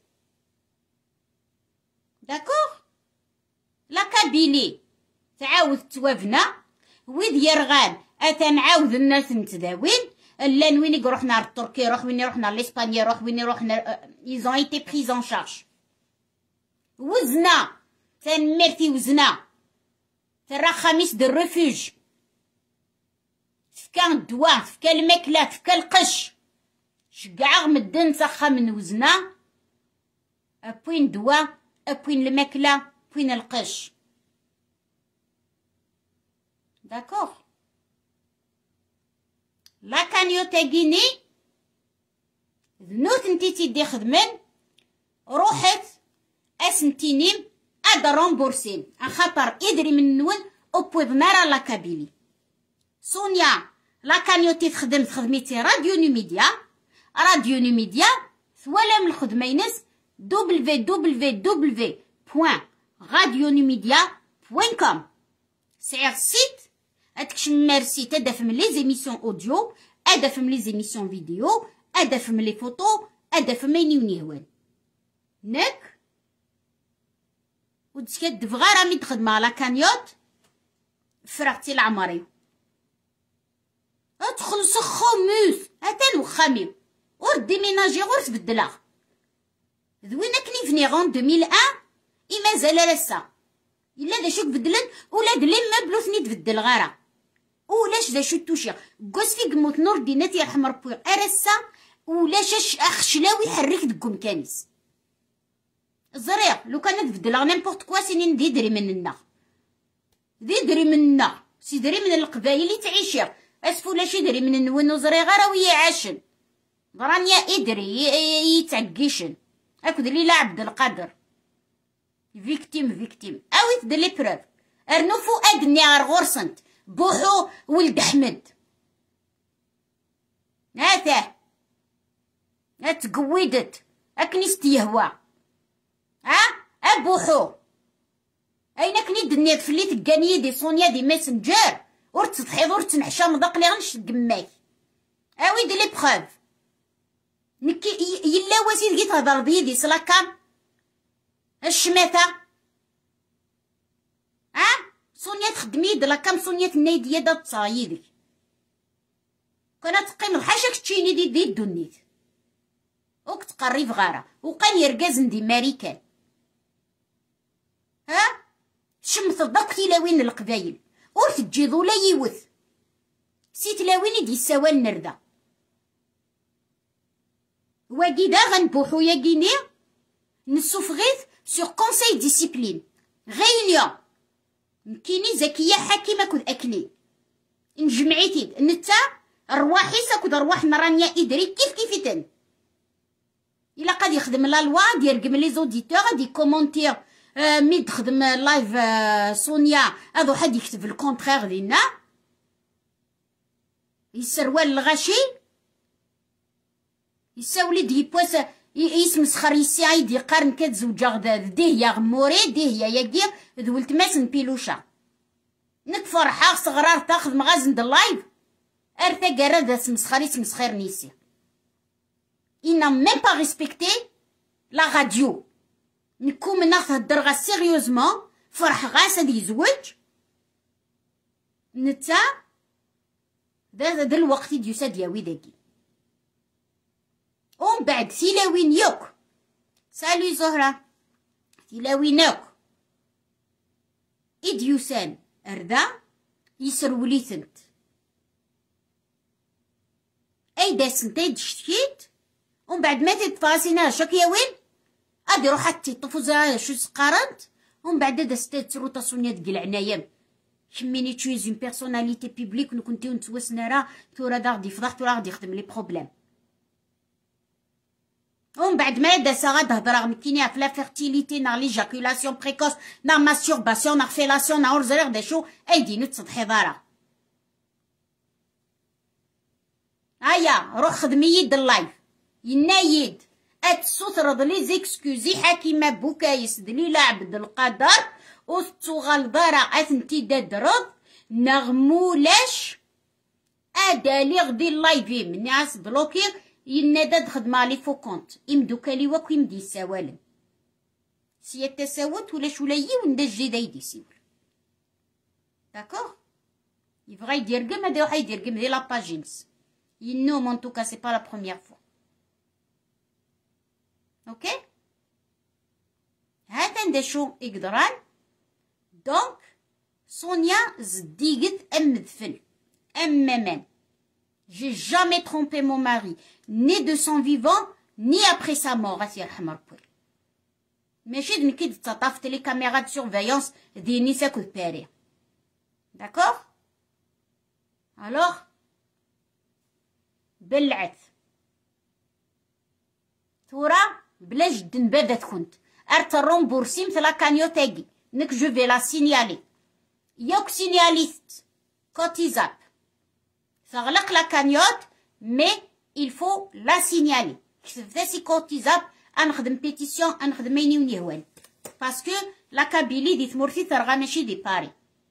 داكوغ لا كابيلي تعاود توافنا ويد يرغان نعاود الناس نتداوين لا وين روحنا لتركيا روح وين روحنا لإسبانيا روح وين روحنا ils ont été pris en charge وزنا تنمرتي وزنا ترى خميس دو الرفوج فكا الدواء فكا الماكلة فكا القش شقع مدن سخا من وزنا أبوين دواء أبوين الماكلة أبوين القش داكوغ لا كانيوتاكيني ذنوت انتي تيدي خدمن روحت اسنتينيم اد رومبورسين خاطر ادري من نون اوبويض نارا لا كابيلي سونيا لا كانيوتي تخدميتي راديو نيميديا ثوالا من الخدمة ينس www.radionumedia.com سعر السيت هتكشم مارسي تدفم لي زيميسيون اوديو ادفم لي زيميسيون فيديو ادفم لي فوتو ادفم يني ونيهوان نك ودسكت دفغا رامي تخدم لا كانيوت فرغتي العمري ادخل خموس هاتان وخامي ور ديميناجي غور تبدلا ذوينا كني فني غون 2001 إما زال لسا إلا دا شوك بدلن ولا دلين ما بلوثني تبدل غارة ولاش دا شو توشي قوس في قموت نور ديناتي يرحم ربي أرسا ولاش أخشلاوي حريك دقوم كانيس الزريق لو كانت تبدل نيمبورت كوا سنين ديدري مننا سيدري من القبايل اللي تعيشي اسفو لاش يدري من النون وزريق غارة ويا عاشن غرانيا إدري يتعقيشن أكد لي لا عبد القادر فيكتيم اويت دي ليبروف ارنو فؤاد نيار غورسنت بوحو ولد احمد هاته تقويدت اكنيست يهوى ابوحو اين كني دنيت فليت الكانيه دي سونيا دي ماسنجر ور تضحيض ور تنحشى مضاق لي غنش قماك اوي دي ليبروف نكي يلا واسيد كي تهضر بيدي سلاكام الشماتة سونيا تخدمي دلا كام سونيا النايدية دا تصايدك كانت تقيم الحاشاك تشيني دي الدنيت وك تقري في غارة وقان يرقازن دي ماريكان شمت الضك تلاوين القبايل ور تجيضو لا يوث سي تلاوين دي السوال نردا واكي دا غنبوحو يا كيني نسوفغيث sur conseil discipline réunion كيني زكية حكيمة كود أكلي نجمعيتي نتا رواحي ساكود رواح مرانيا إدري كيف إلا قد يخدم لا لوا ديال قم لي زوديتور غادي كومونتير مي تخدم لايف سونيا هذا حد يكتب الكونترير ديالنا يسروال الغاشي يساولي دي بواس يسمسخر يساعد يقارن كتزوجا غدا ديه يا غموري ديه يا ياكي ذولت ماسن بيلوشا نك فرحة صغرار تاخذ مغازن د اللايف ارتا قرا سمسخر نيسي إنا ميم با ريسبكتي لا راديو نكو منا تهدر غا سيريوزمون فرح غاس هاد يزوج نتا دا الوقت ديوسا دياوي داكي ومن بعد سيلاوين يوك سالو زهرة تلاويناك إديوسان أردا يسروليثنت أي داسنتي شتيت ومن بعد ما تتفاسينا شاك يا وين غادي روح حتى طفوزا شو سقارنت ومن بعد داستي تسرو تصونيا ديال عنايام كميني تشويز اون بيرسوناليتي بيبليك نكونتي نتوسنا راه تورا دا غادي يفضح تورا غادي يخدم لي بروبليم ومن بعد ما داسا غتهضر مكينيا في لا فيرتيليتي نا ليجاكولاسيون بريكوس نا ماستورباسيون نا فيلاسيون نا ورزريغ دا شو ايدينو تصدحي دارا هيا روح خدمي يد اللايف ينايد اتسوثرض لي زيكسكوزي حكيمه بوكايس دليل عبد القدر وتغال ضرا اثنتي دادرض نغمولاش ادالي غدي اللايفي من ناس بلوكي ينادى خدمه لي فو كونت يمدوكا لي واك يمدي يساوالن سي تساوت ولا شولايي وندا الجديد يسيول داكوغ يبغى يدير كم هذا واحد يدير كم ديال لاباجينس ينوم ان توكا سي با لا بروميير فوا اوكي هذا ندشو يقدران دونك سونيا زديقت مدفن مامان j'ai jamais trompé mon mari ni de son vivant ni après sa mort غاسي يرحم ربي ماشي دنكي تطافت لي كاميرا دو سورفيونس ديال نساء كباري داكوغ الوغ بلعت تورا بلا جد نبادت كنت ارترون بورسيم لا كانيوتاكي نك جو في لا سينيالي يوك سينياليست كوتيزاب تغلق لا كانيوت مي il faut la signaler كتبت سي كوتيزاب انخدم بيتيسيون انخدم يني ونيهوان باسكو لا كابيلي دي ثمورتي ترغى ماشي دي باري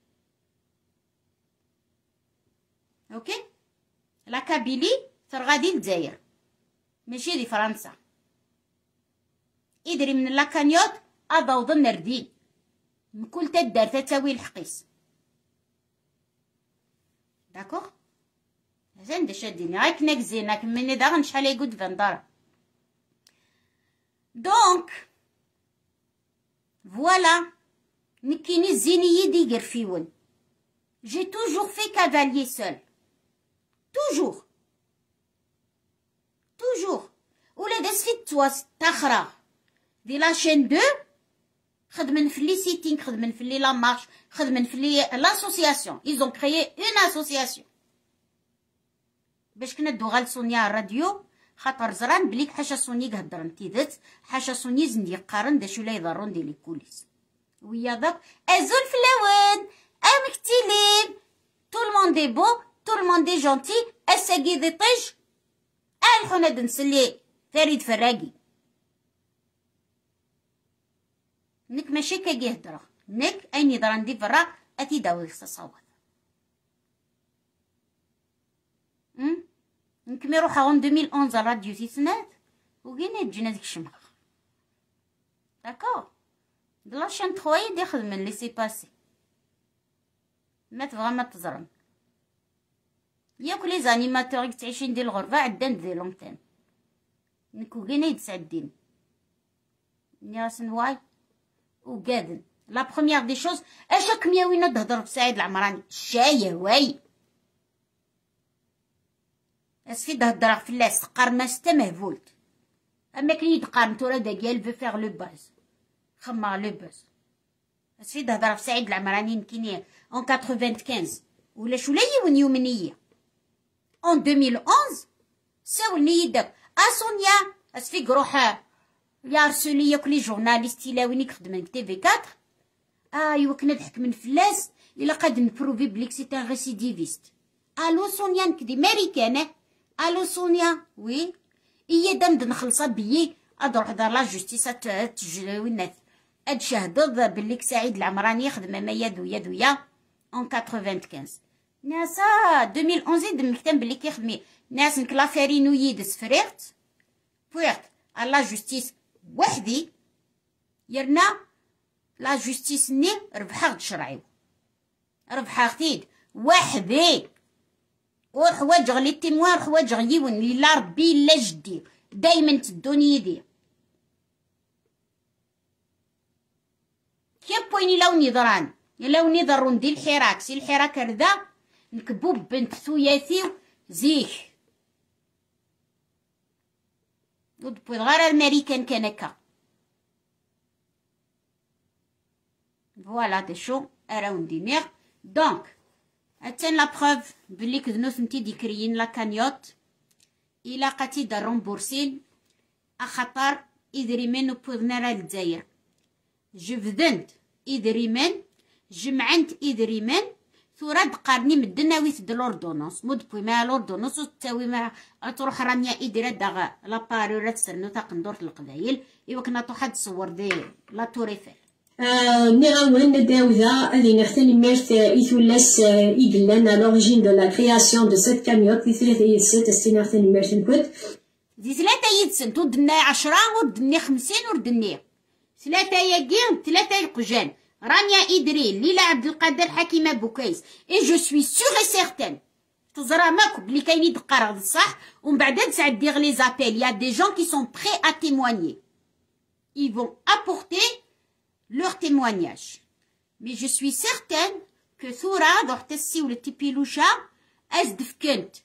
اوكي لا كابيلي ترغى دي الجزائر ماشي دي فرنسا ادري من لا كانيوت اضوض النردين من كل تدار تساوي الحقيس داكوغ زين شاديني هاك نكزيناك مني داغ شحال يقود فندار دونك فوالا نكيني زيني يدي قرفيون جي توجور في كافاليي سول توجور ولا داس في التواس تاخرا دي لاشين دو خدمن في لي سيتينغ خدمن في لي لا مارش خدمن في لي لاسوسياسيون ايزون كريي اون اسوسياسيون باش كنا ندو غال سونيا الراديو خاطر زران بليك حاشا سوني قهدرن تيدت حاشا سوني زندي قارن داشو لا يضرون دي لي كوليس ويا داك ازول فلاون امكتيلين تو الموند بو تو الموند جونتي اساكي دي طيج الحونا دنسلي فريد فراقي نك ماشي كاكي هدرا نك ايني دران دي فرا اتي داوي خصاصوات نكمي روحها غون 2011 راديو تيسنات وكينا تجينا ديك الشمخ داكوغ دلا شان تخويا دي خدمن لي سي باسي ما تبغى ما تزرن ياك لي زانيماتور تعيشين ديال الغرفه عدان ديال لونتين نكو كينا يتسعدين نياسن واي وقادن لا بروميير دي شوز اشاك مياوينا تهضر بسعيد العمراني الشايه واي اسفي تهضر في اللاس قارنا ستا مهفولت اما كي يتقارن تورا داكيال في فيغ لو باز خما لو باز اسفي تهضر في سعيد العمراني كيني اون 95 ولا شو لا يون يومنيه اون 2011 ساولني يدك اسونيا اسفي روح يارسولي ياك لي جورناليست يلاويني خدمن تي في 4 ايوا كنا نضحك من فلاس الا قاد نبروفي بليك سي ان ريسيديفيست الو سونيا نكدي ماريكانه الو سونيا وي هي دمد نخلصها بيي ادروح دار لا جوستيس تجوينات اتشهد بليك سعيد العمراني خدمه ما يدويا اون 95 ناسا 2011 دمكتم بلي كيخدمي ناس نكلافيرينو يدس فريرت لا جوستيس وحدي يرنا لا جوستيس ني ربحا شرعي ربحا خديد وحدي وحوايج غلي التموار حوايج غيون لا ربي لا جدي دايما تدوني يدي بوين لو نيضران لو نيضرون دي الحراك سي الحراك ردا نكبوب بنت ثوياثي زيك بوين غير الماريكان كان هكا فوالا دي شو اراون دينيغ دونك اتن لا بروف بلي كدنوث نتي ديكريين لا كانيوت الى قاتي دا رومبورسين اخطر إدريمن وبوذنا راه الجزائر جبدنت إدريمن جمعنت إدريمن ثورة دقارني مدنا ويت دلوردونوس مود بوي ما لوردونوس تساوي ما تروح رانيا إدرا داغا لاباري ولا تسرنو تاقندورت القبايل إوا كنا توحد تصور دي لا توريفال نيغاون داودا اللي نختني ميرت إثولاس إيجلان à l'origine de la création de cette cagnotte إثلاثة ست استينا نختني ميرت نكوت دي 3 يدسن ودني 10 ودني 50 وردني 3 ياكين 3 القجان رانيا إدري ليلى عبد القادر حكيمة بوكايس اي جو سوي سيغ اي سيغتان تزرا ماكو بلي كاين يدقر هذا الصح ومن بعد تسعد دير لي زابيل يا دي جون كي سون بري ا témoigner ils vont apporter leur témoignage mais je suis certaine que ثورة دوح تسي ولا تيبيلوشا ازدف كنت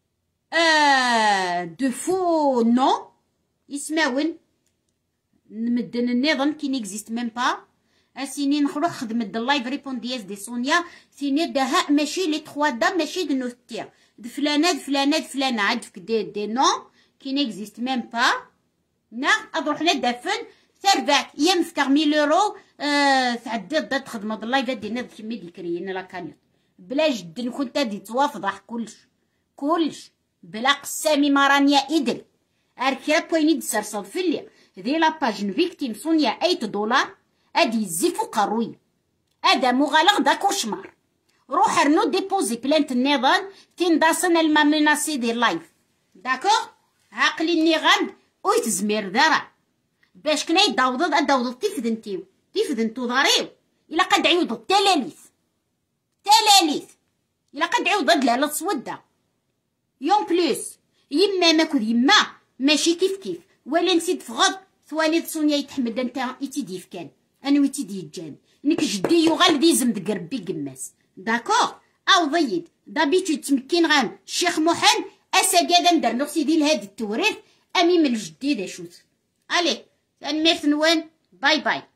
دو فو نو يسماون نمدن النظام كي نيكزيست ميم با اسيني نخرج خدمت اللايف ريبوندياز دي سونيا سيني دها ماشي لي 3 دا ماشي دو نوتير د فلانه د فلانه د فلانه عندك دي نو كي نيكزيست ميم با نا اروح ندفن ثرباك يمفتر 1000 يورو تعدد دا تخدم اللايف دينا كمي ديكريين لا كانيوت بلا جد كنت دي توافضح كلش بلا قسامي ما رانيا إدري أركيرا بويني دسرصد في اللي ذي لاباج فيكتيم سونيا $8 أدي زيفو قروي أدا مغالغ دا كوشمار روح رنو ديبوزي بلانت النظام تنداسن المامناسي دي لايف داكوغ عقلي النغام ويتزمير دارا باش كنا يداوض تيفدنتو ضريو إلا قد عيوض تلاليث إلا قد عيوض لا تصودا يوم بلوس يما ماكود يما ماشي كيف ولا نسيت فغض ثواليد سونيا يتحمد انت يتيديف كان انا ويتيدي يجان نك جدي يغال دي زمد قربي قماس داكوغ او ضيد دابيتو تمكين غام الشيخ محن اساقادا ندر نغسي ديال هاد التوريث امي من الجديد اشوت الي سان ميرث نوان باي